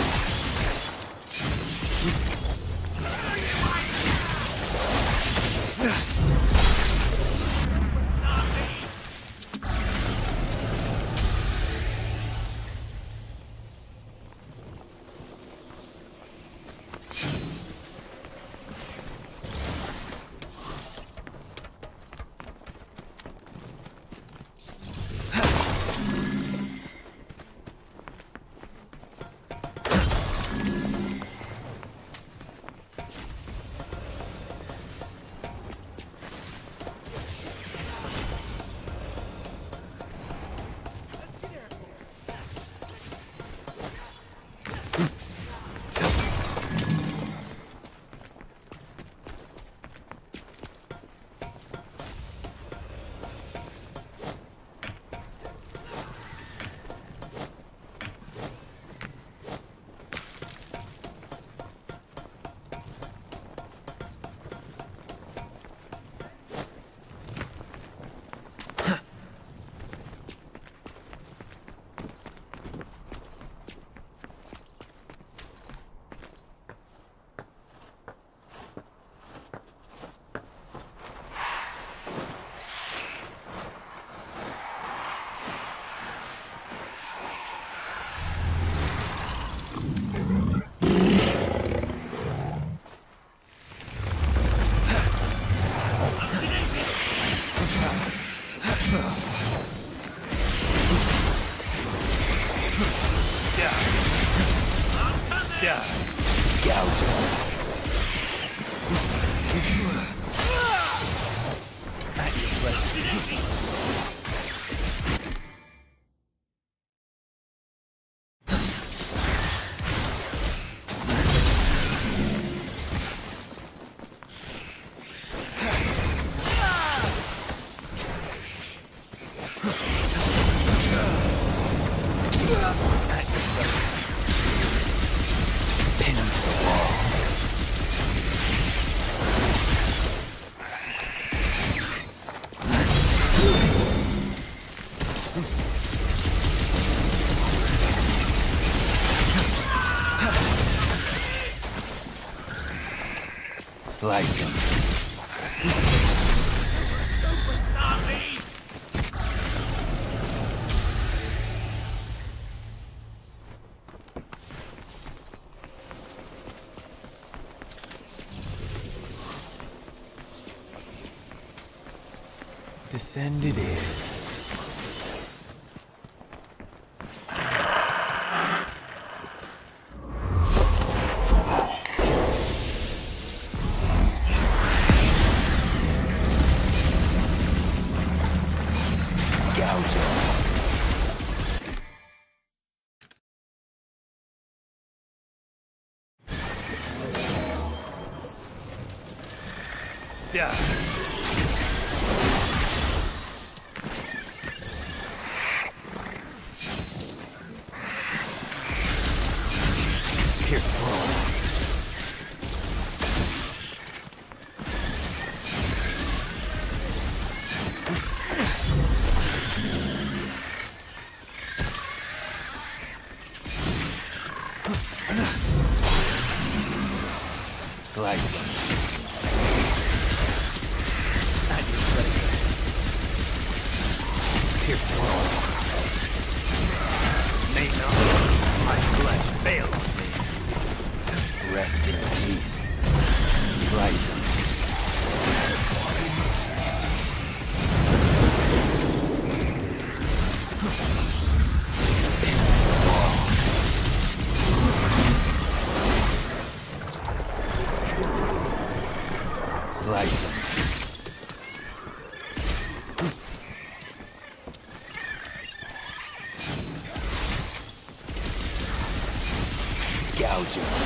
Slice him. Descend it is. Slice him. At your pleasure. Pierce the wall. May not my flesh fail on me. Rest in peace. Slice him. Slice him. Gouge him.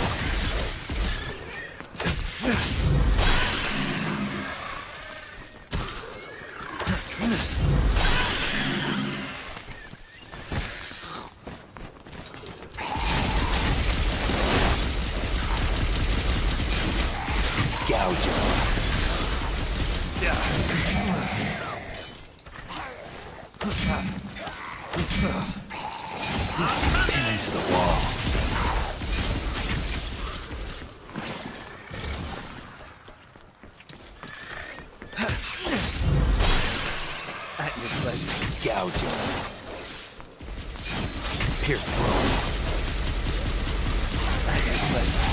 Gouge him. Pin into the wall. At your pleasure. Gouge him. Pierce through. At your pleasure.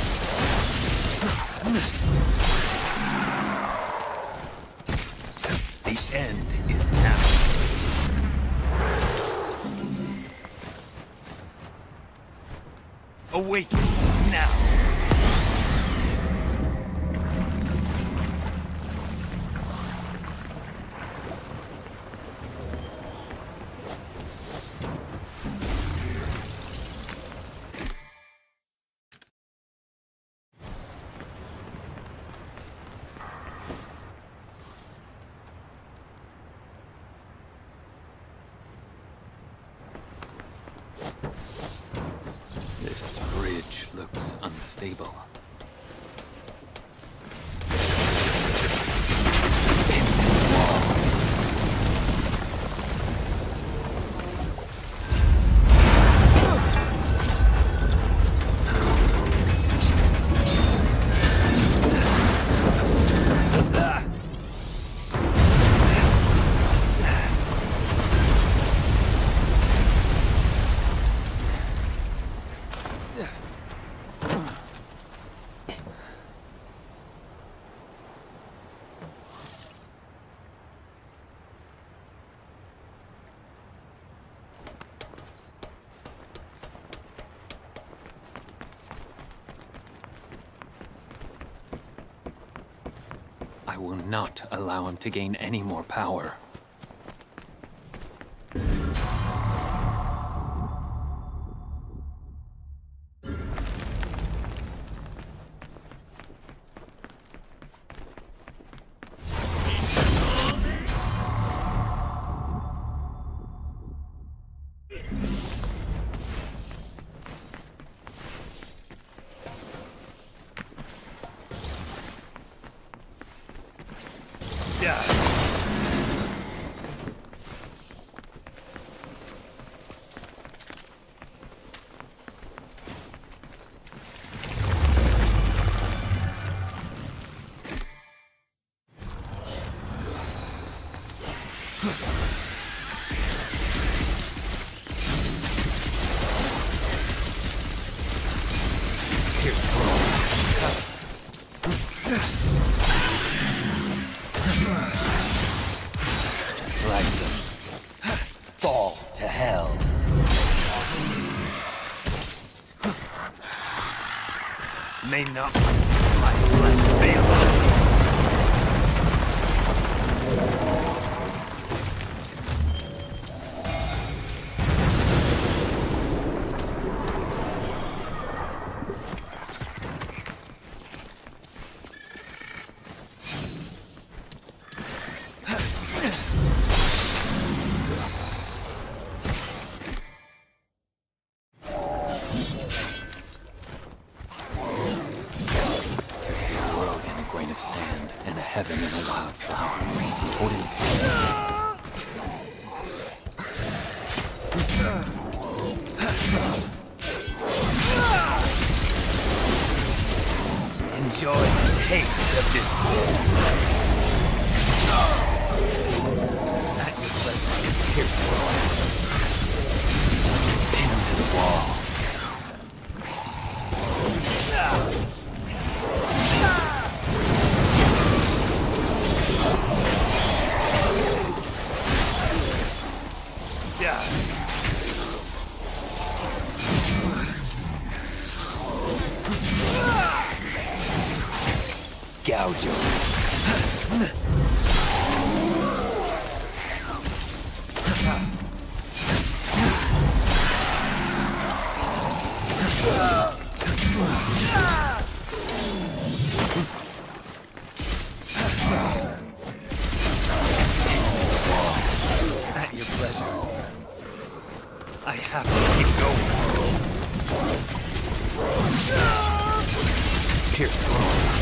The end is now. Awaken now. This bridge looks unstable. I will not allow him to gain any more power. Fall to hell. May not my flesh fail. Heaven in a wildflower, holding enjoy the taste of this. At your pleasure, pierce the wall. Pin to the wall. Gouge him. At your pleasure. I have to keep going. Pierce through.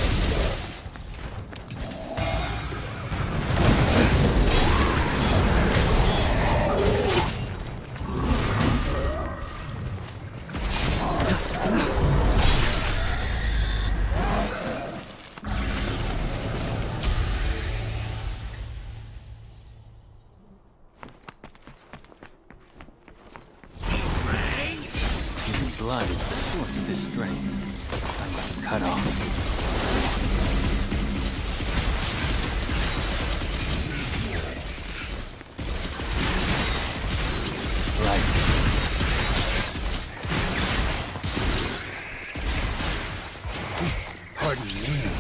Blood is the source of his strength. I must cut off. Slice it. Pardon me.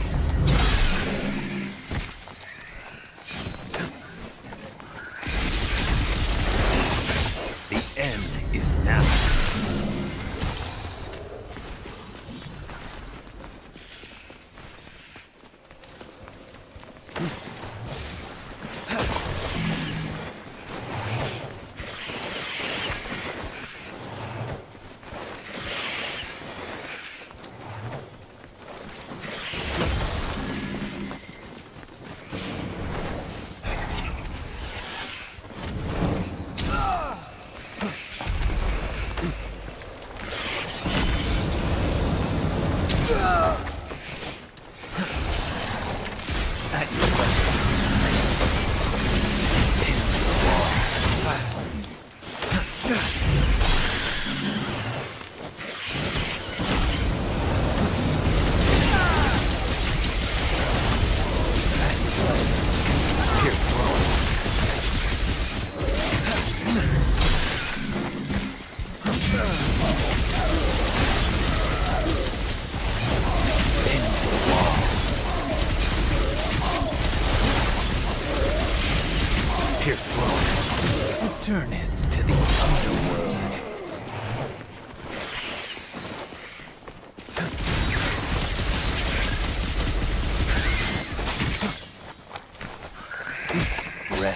The end is now.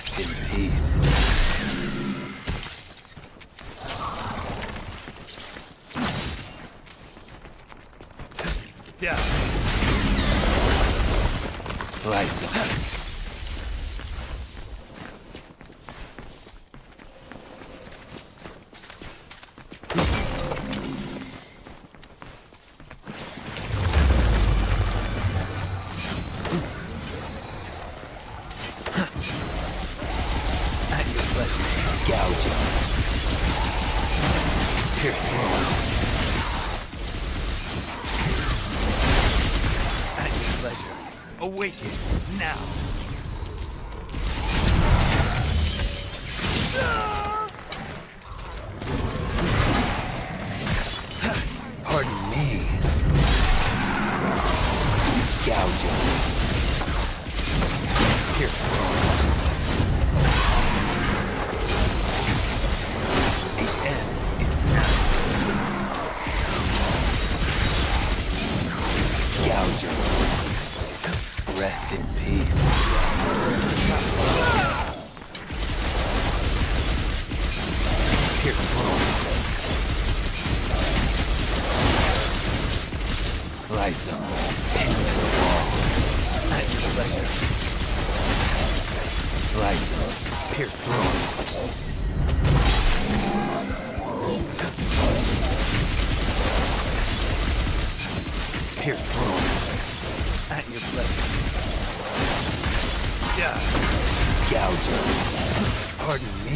Rest in peace. Down. Slice him. At your pleasure. Gouge him. Pierce through. At your pleasure. Awaken now. Pardon me. Gouge him. Pierce through. The end is now. Gouge him. Rest in peace. Pierce through. Slice him. Pin him to the wall. At your pleasure. Slice him. Pierce through. Pierce through. At your pleasure. Yeah. Gouge him. Pardon me.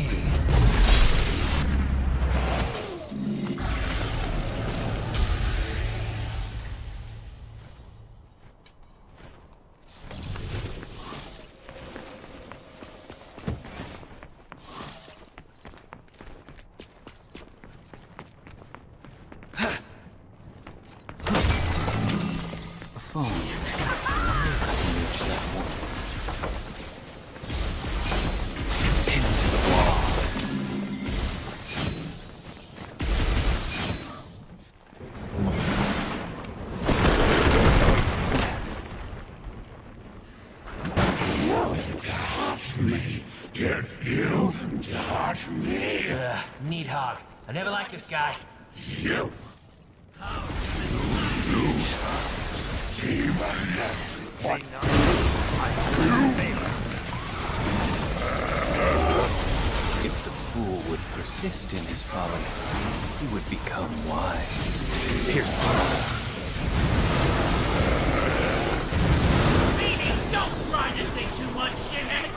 A phone. I wonder if I can reach that one. Pin him to the wall. Get you touch me. Ugh, neat hog. I never liked this guy. You. Lose. Demon. What? If the fool would persist in his folly, he would become wise. Pierce through. Meaning, don't try this thing too much, shithead!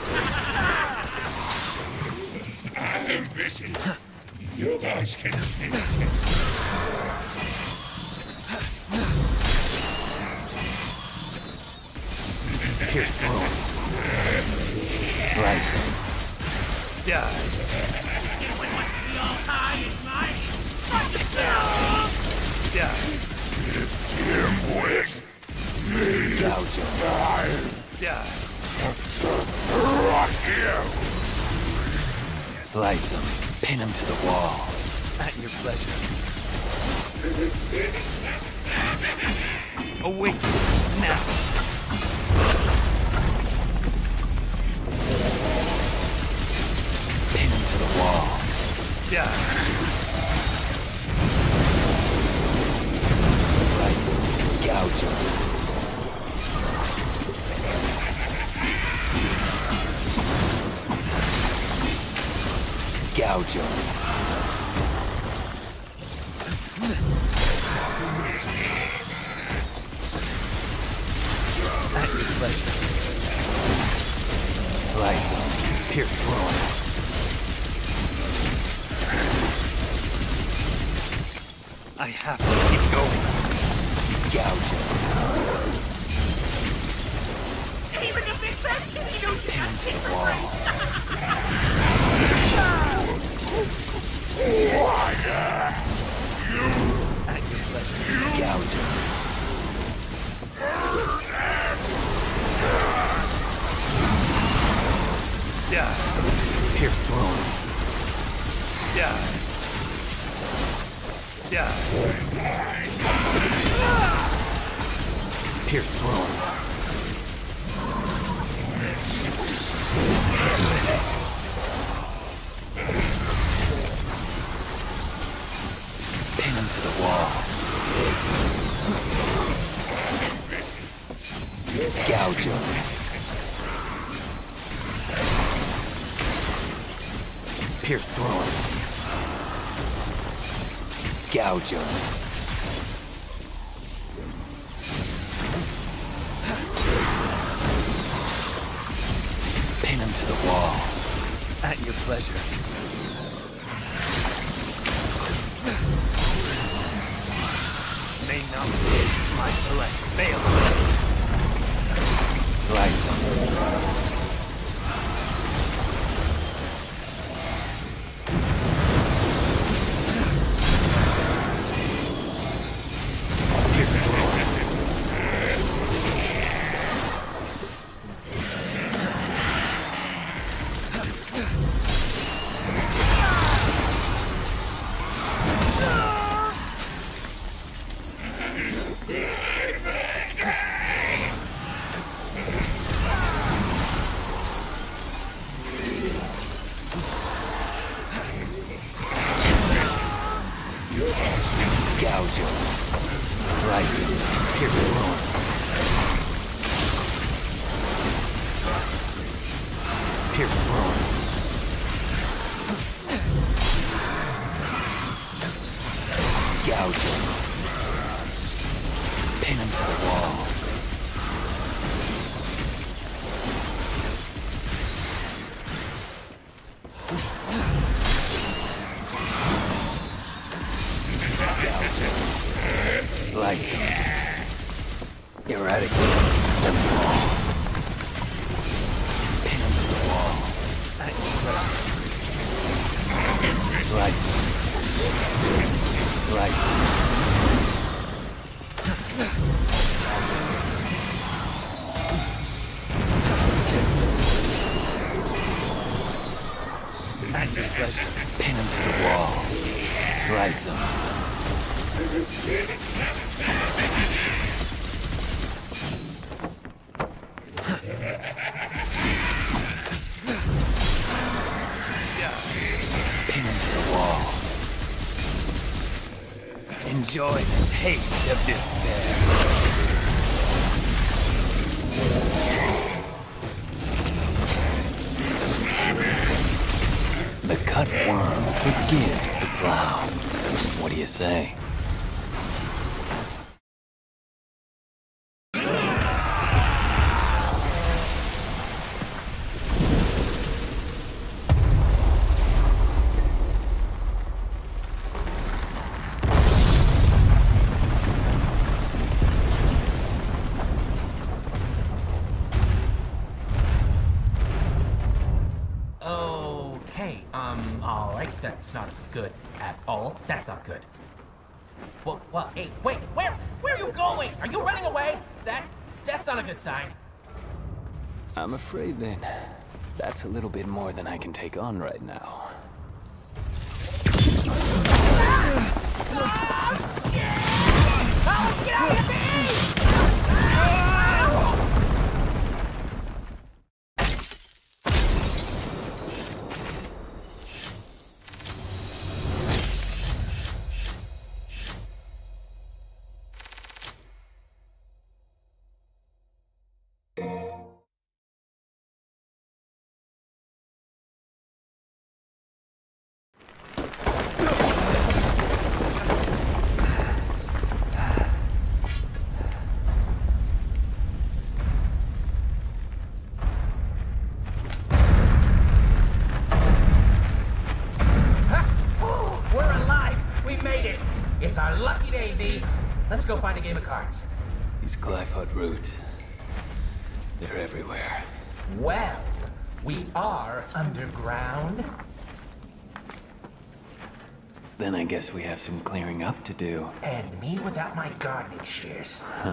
I'm busy. You guys can finish it. Pierce through. Slice him. Die. Anyone wants to be all high and mighty? Die. Him with Gouge him. Die. right here. Slice him. Pin him to the wall. At your pleasure. Awaken now. Pin him to the wall. Die. Slice him. Gouge him. Gouge him. At your pleasure. Slice him. Pierce through. I have to keep going. Gouge him. Even the big fat kitty knows you Pin him got to shit the for wall. At your pleasure. Gouge him. Die. Pierce through him. Die. Die. Pierce through him. Pin him to the wall. Gouge him. Pierce through him. Gouge him. Pin him to the wall. At your pleasure. May not be my blessed fail. Slice him. Gouge him. Slice him. Pierce him. Pierce him. Gouge him. Pin him to the wall. Slice him. Eradicate them all. Pin him to the wall. Slice him. Slice him. At your pleasure. Pin him to the wall. Slice him. Pin him to the wall. Enjoy the taste of despair. The cut worm forgives the plow. What do you say? Okay, um, alright, that's not good at all. That's not good. Well, well, hey, wait, where, where are you going? Are you running away? That, that's not a good sign. I'm afraid then, that's a little bit more than I can take on right now. Oh, shit! Oh, get out of me! It's our lucky day, V. Let's go find a game of cards. These Glyphot roots, they're everywhere. Well, we are underground. Then I guess we have some clearing up to do. And me without my gardening shears. Huh.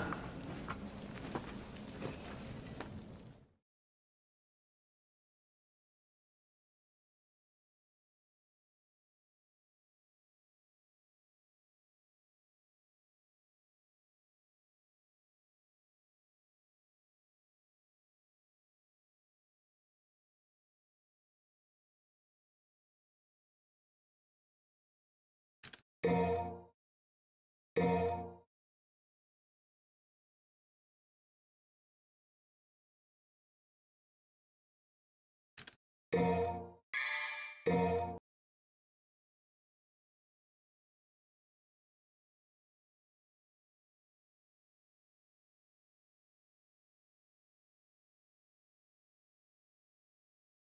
you.